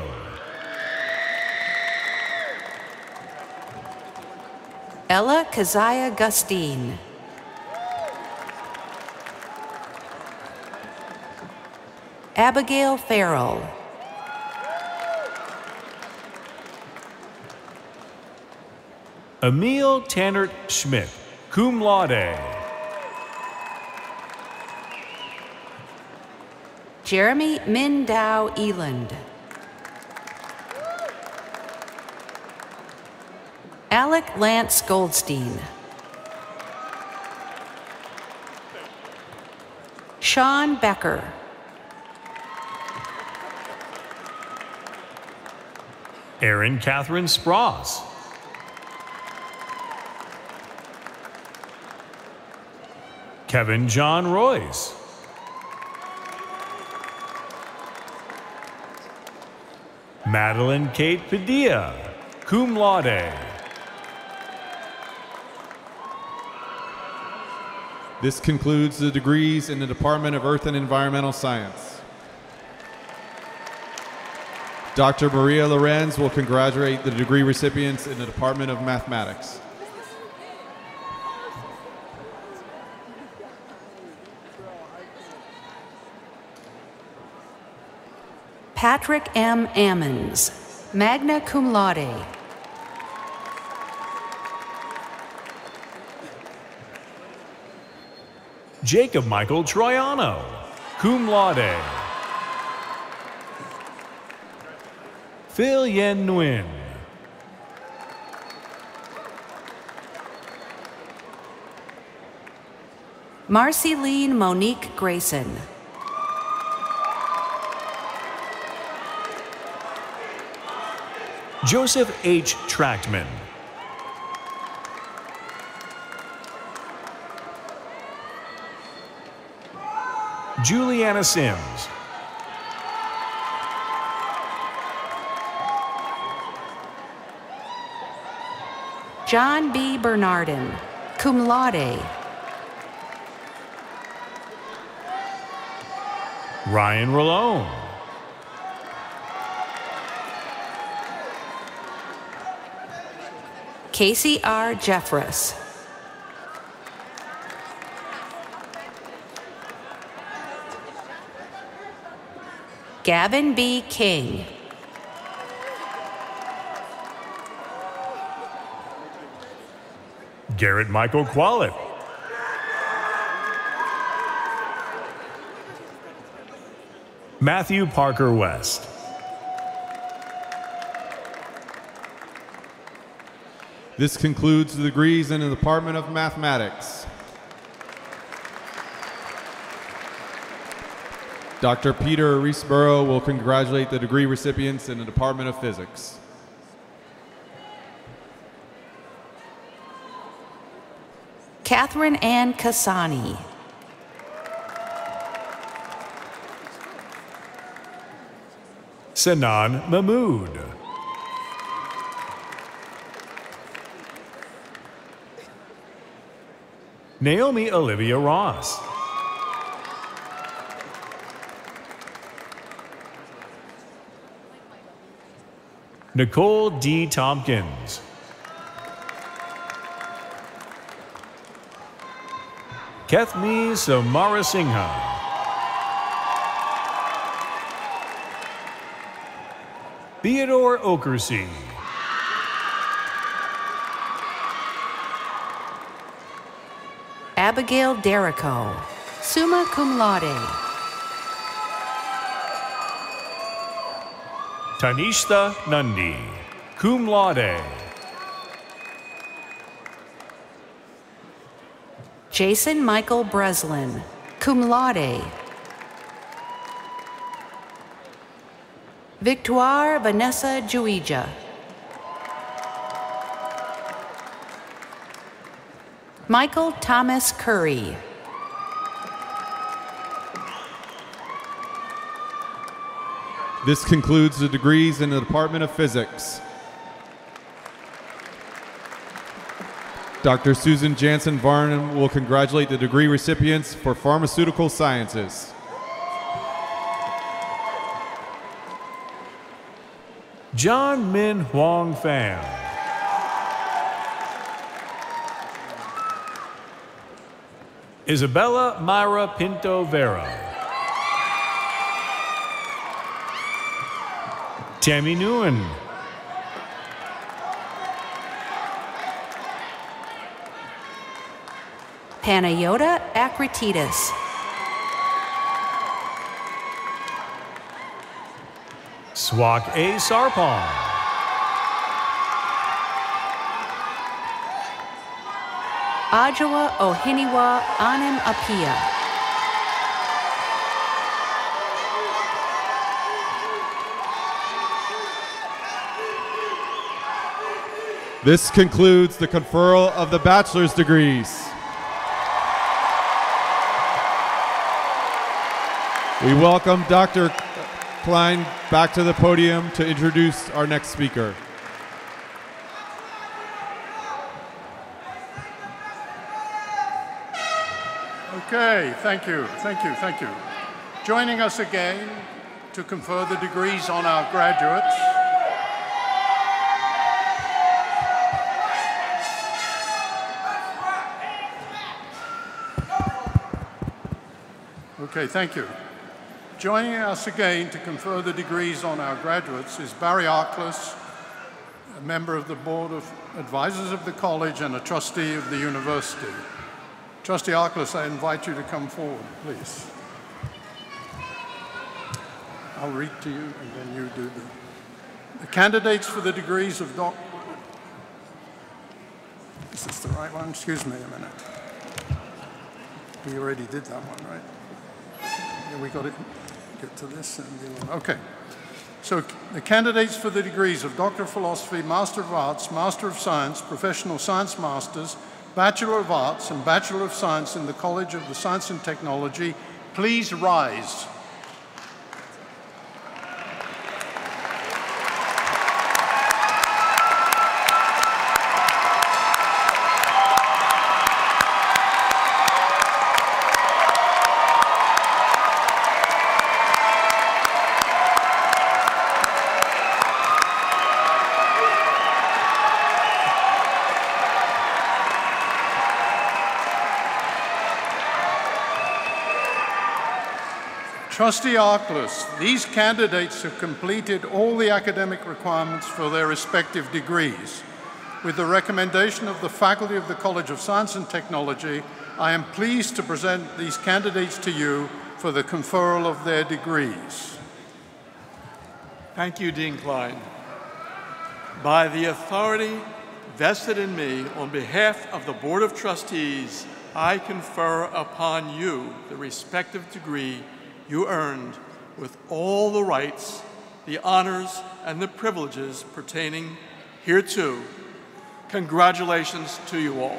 Ella Kazaya Gustine. Abigail Farrell. Emil Tannert Schmidt, cum laude. Jeremy Min Dow Eland. Alec Lance Goldstein. Sean Becker. Erin Catherine Spross. Kevin John Royce. Madeline Kate Padilla, cum laude. This concludes the degrees in the Department of Earth and Environmental Science. Doctor Maria Lorenz will congratulate the degree recipients in the Department of Mathematics. Patrick M. Ammons, magna cum laude. Jacob Michael Troiano, cum laude. Phil Yen Nguyen. Marceline Monique Grayson. Joseph H. Trachtman. Juliana Sims. John B. Bernardin, cum laude. Ryan Rolone. Casey R. Jeffress. Gavin B. King. Garrett Michael Quallett. Matthew Parker West. This concludes the degrees in the Department of Mathematics. Doctor Peter Reesborough will congratulate the degree recipients in the Department of Physics. Catherine Ann Kasani. Sinan Mahmood. Naomi Olivia Ross. Nicole D. Tompkins. Kethmi Samarasinghe. Theodore Okersey. Abigail Derrico, summa cum laude. Tanishta Nundy, cum laude. Jason Michael Breslin, cum laude. Victoire Vanessa Juija. Michael Thomas Curry. This concludes the degrees in the Department of Physics. Doctor Susan Jansen Varnum will congratulate the degree recipients for pharmaceutical sciences. John Min Huang Pham. Isabella Myra Pinto Vera. Tammy Nguyen. Panayota Akritides. Swak A. Sarpong. Ajawa Ohiniwa Anim Apia. This concludes the conferral of the bachelor's degrees. We welcome Doctor Klein back to the podium to introduce our next speaker. Okay, thank you, thank you, thank you. Joining us again to confer the degrees on our graduates Okay, thank you. Joining us again to confer the degrees on our graduates is Barry Arkless, a member of the Board of Advisors of the College and a trustee of the university. Trustee Arkless, I invite you to come forward, please. I'll read to you and then you do the... The candidates for the degrees of doc... Is this the right one? Excuse me a minute. We already did that one, right? Yeah, we got to get to this and the other one. Okay. So the candidates for the degrees of Doctor of Philosophy, Master of Arts, Master of Science, Professional Science Masters, Bachelor of Arts, and Bachelor of Science in the College of the Science and Technology, please rise. Trustee Arkless, these candidates have completed all the academic requirements for their respective degrees. With the recommendation of the faculty of the College of Science and Technology, I am pleased to present these candidates to you for the conferral of their degrees. Thank you, Dean Klein. By the authority vested in me on behalf of the Board of Trustees, I confer upon you the respective degree you earned with all the rights, the honors, and the privileges pertaining hereto. Congratulations to you all.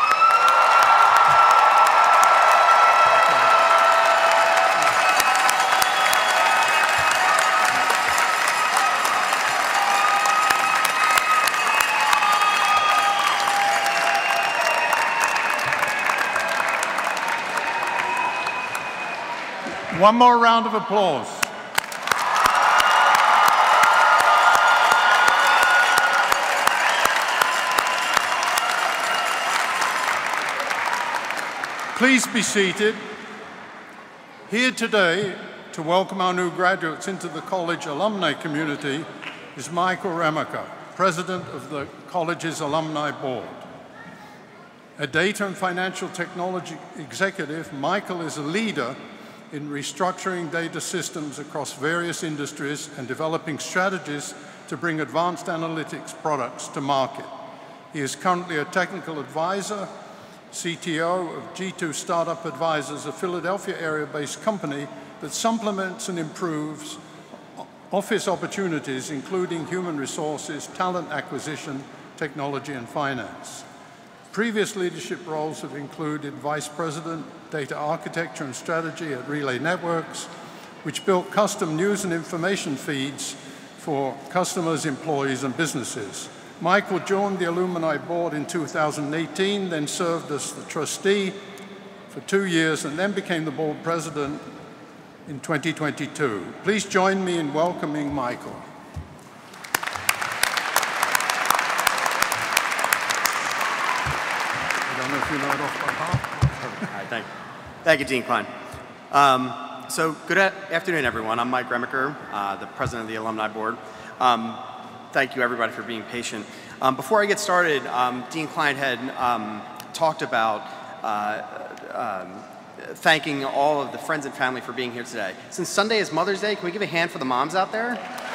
One more round of applause. Please be seated. Here today to welcome our new graduates into the college alumni community is Michael Remacher, President of the college's Alumni Board. A data and financial technology executive, Michael is a leader in restructuring data systems across various industries and developing strategies to bring advanced analytics products to market. He is currently a technical advisor, C T O of G two Startup Advisors, a Philadelphia area-based company that supplements and improves office opportunities, including human resources, talent acquisition, technology, and finance. Previous leadership roles have included Vice President, Data Architecture and Strategy at Relay Networks, which built custom news and information feeds for customers, employees, and businesses. Michael joined the Alumni Board in two thousand eighteen, then served as the trustee for two years, and then became the board president in twenty twenty-two. Please join me in welcoming Michael. I don't know if you know it off by heart. All right, thank you. Thank you, Dean Klein. Um, so good afternoon, everyone. I'm Mike Remacher, uh, the president of the Alumni Board. Um, thank you, everybody, for being patient. Um, before I get started, um, Dean Klein had um, talked about uh, um, thanking all of the friends and family for being here today. Since Sunday is Mother's Day, can we give a hand for the moms out there?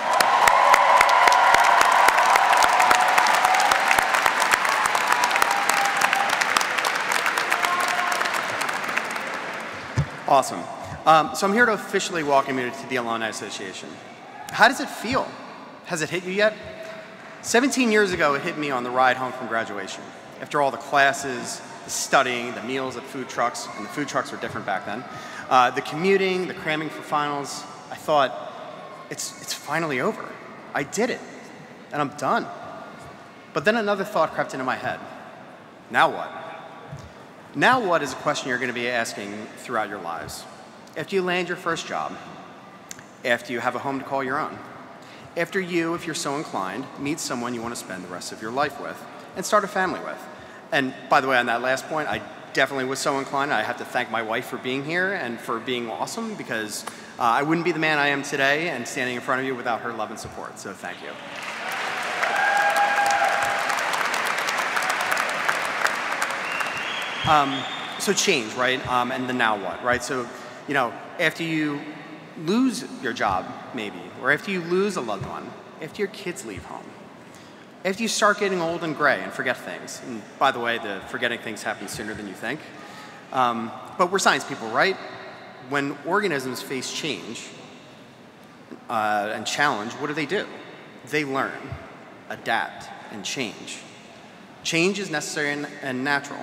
Awesome. Um, so I'm here to officially welcome you to the Alumni Association. How does it feel? Has it hit you yet? seventeen years ago, it hit me on the ride home from graduation. After all the classes, the studying, the meals at food trucks, and the food trucks were different back then, uh, the commuting, the cramming for finals, I thought, it's, it's finally over. I did it, and I'm done. But then another thought crept into my head. Now what? Now what is a question you're going to be asking throughout your lives. After you land your first job, after you have a home to call your own, after you, if you're so inclined, meet someone you want to spend the rest of your life with and start a family with. And by the way, on that last point, I definitely was so inclined. I have to thank my wife for being here and for being awesome, because uh, I wouldn't be the man I am today and standing in front of you without her love and support. So thank you. Um, so change, right? Um, and the now what, right? So, you know, after you lose your job, maybe, or after you lose a loved one, after your kids leave home, after you start getting old and gray and forget things. And by the way, the forgetting things happens sooner than you think. Um, but we're science people, right? When organisms face change uh, and challenge, what do they do? They learn, adapt, and change. Change is necessary and, and natural.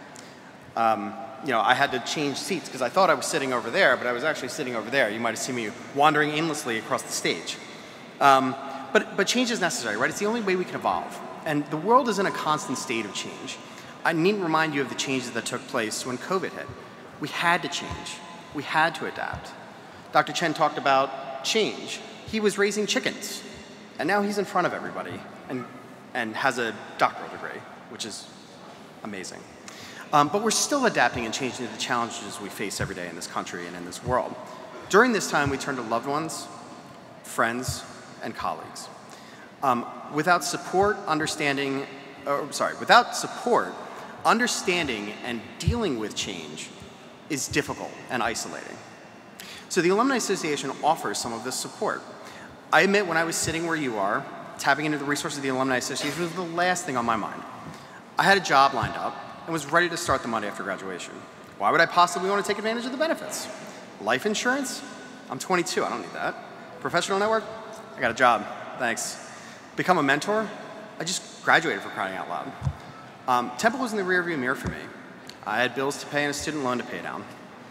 Um, you know, I had to change seats because I thought I was sitting over there, but I was actually sitting over there. You might have seen me wandering aimlessly across the stage. Um, but, but change is necessary, right? It's the only way we can evolve. And the world is in a constant state of change. I needn't remind you of the changes that took place when COVID hit. We had to change. We had to adapt. Doctor Chen talked about change. He was raising chickens, and now he's in front of everybody and, and has a doctoral degree, which is amazing. Um, but we're still adapting and changing to the challenges we face every day in this country and in this world. During this time, we turn to loved ones, friends, and colleagues. Um, without support, understanding, or, sorry, without support, understanding and dealing with change is difficult and isolating. So the Alumni Association offers some of this support. I admit, when I was sitting where you are, tapping into the resources of the Alumni Association was the last thing on my mind. I had a job lined up and was ready to start the Monday after graduation. Why would I possibly want to take advantage of the benefits? Life insurance? I'm twenty-two, I don't need that. Professional network? I got a job, thanks. Become a mentor? I just graduated, for crying out loud. Um, Temple was in the rearview mirror for me. I had bills to pay and a student loan to pay down.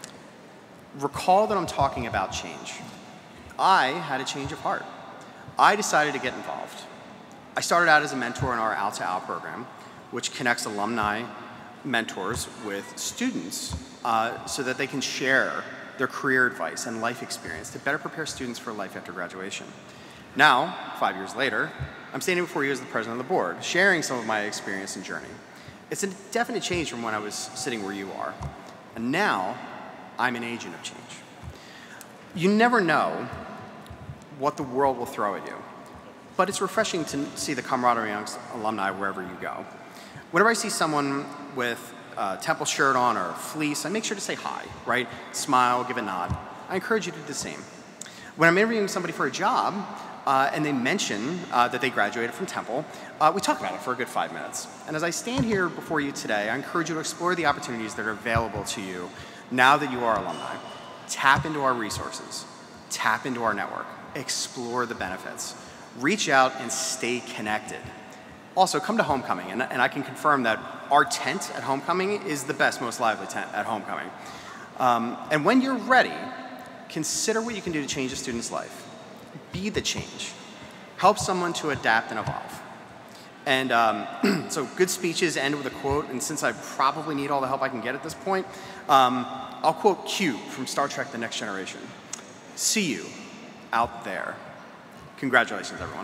Recall that I'm talking about change. I had a change of heart. I decided to get involved. I started out as a mentor in our Out to Out program, which connects alumni mentors with students uh, so that they can share their career advice and life experience to better prepare students for life after graduation. Now, five years later, I'm standing before you as the president of the board, sharing some of my experience and journey. It's a definite change from when I was sitting where you are. And now, I'm an agent of change. You never know what the world will throw at you, but it's refreshing to see the camaraderie amongst alumni wherever you go. Whenever I see someone with a Temple shirt on or a fleece, I make sure to say hi, right? Smile, give a nod. I encourage you to do the same. When I'm interviewing somebody for a job, uh, and they mention uh, that they graduated from Temple, uh, we talk about it for a good five minutes. And as I stand here before you today, I encourage you to explore the opportunities that are available to you now that you are alumni. Tap into our resources. Tap into our network. Explore the benefits. Reach out and stay connected. Also, come to homecoming, and, and I can confirm that our tent at homecoming is the best, most lively tent at homecoming. Um, and when you're ready, consider what you can do to change a student's life. Be the change. Help someone to adapt and evolve. And um, so good speeches end with a quote, and since I probably need all the help I can get at this point, um, I'll quote Q from Star Trek: The Next Generation. See you out there. Congratulations, everyone.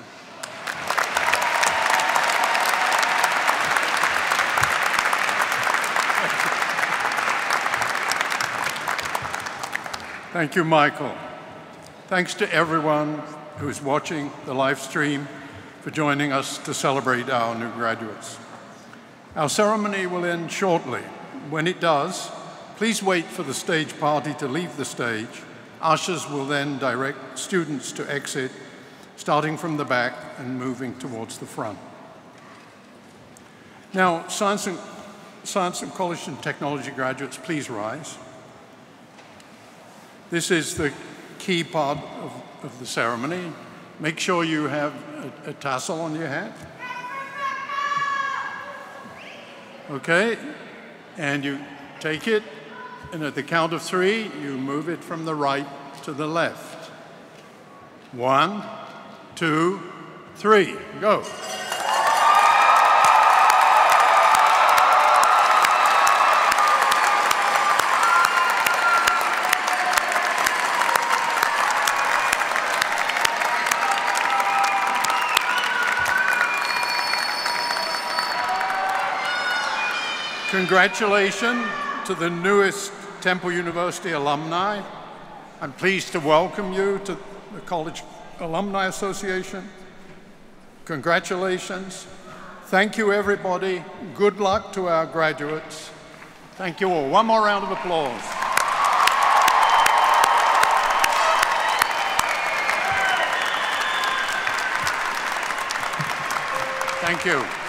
Thank you, Michael. Thanks to everyone who is watching the live stream for joining us to celebrate our new graduates. Our ceremony will end shortly. When it does, please wait for the stage party to leave the stage. Ushers will then direct students to exit, starting from the back and moving towards the front. Now, Science and, Science and College and Technology graduates, please rise. This is the key part of, of the ceremony. Make sure you have a, a tassel on your hat. Okay, and you take it, and at the count of three, you move it from the right to the left. One, two, three, go. Congratulations to the newest Temple University alumni. I'm pleased to welcome you to the College Alumni Association. Congratulations. Thank you, everybody. Good luck to our graduates. Thank you all. One more round of applause. Thank you.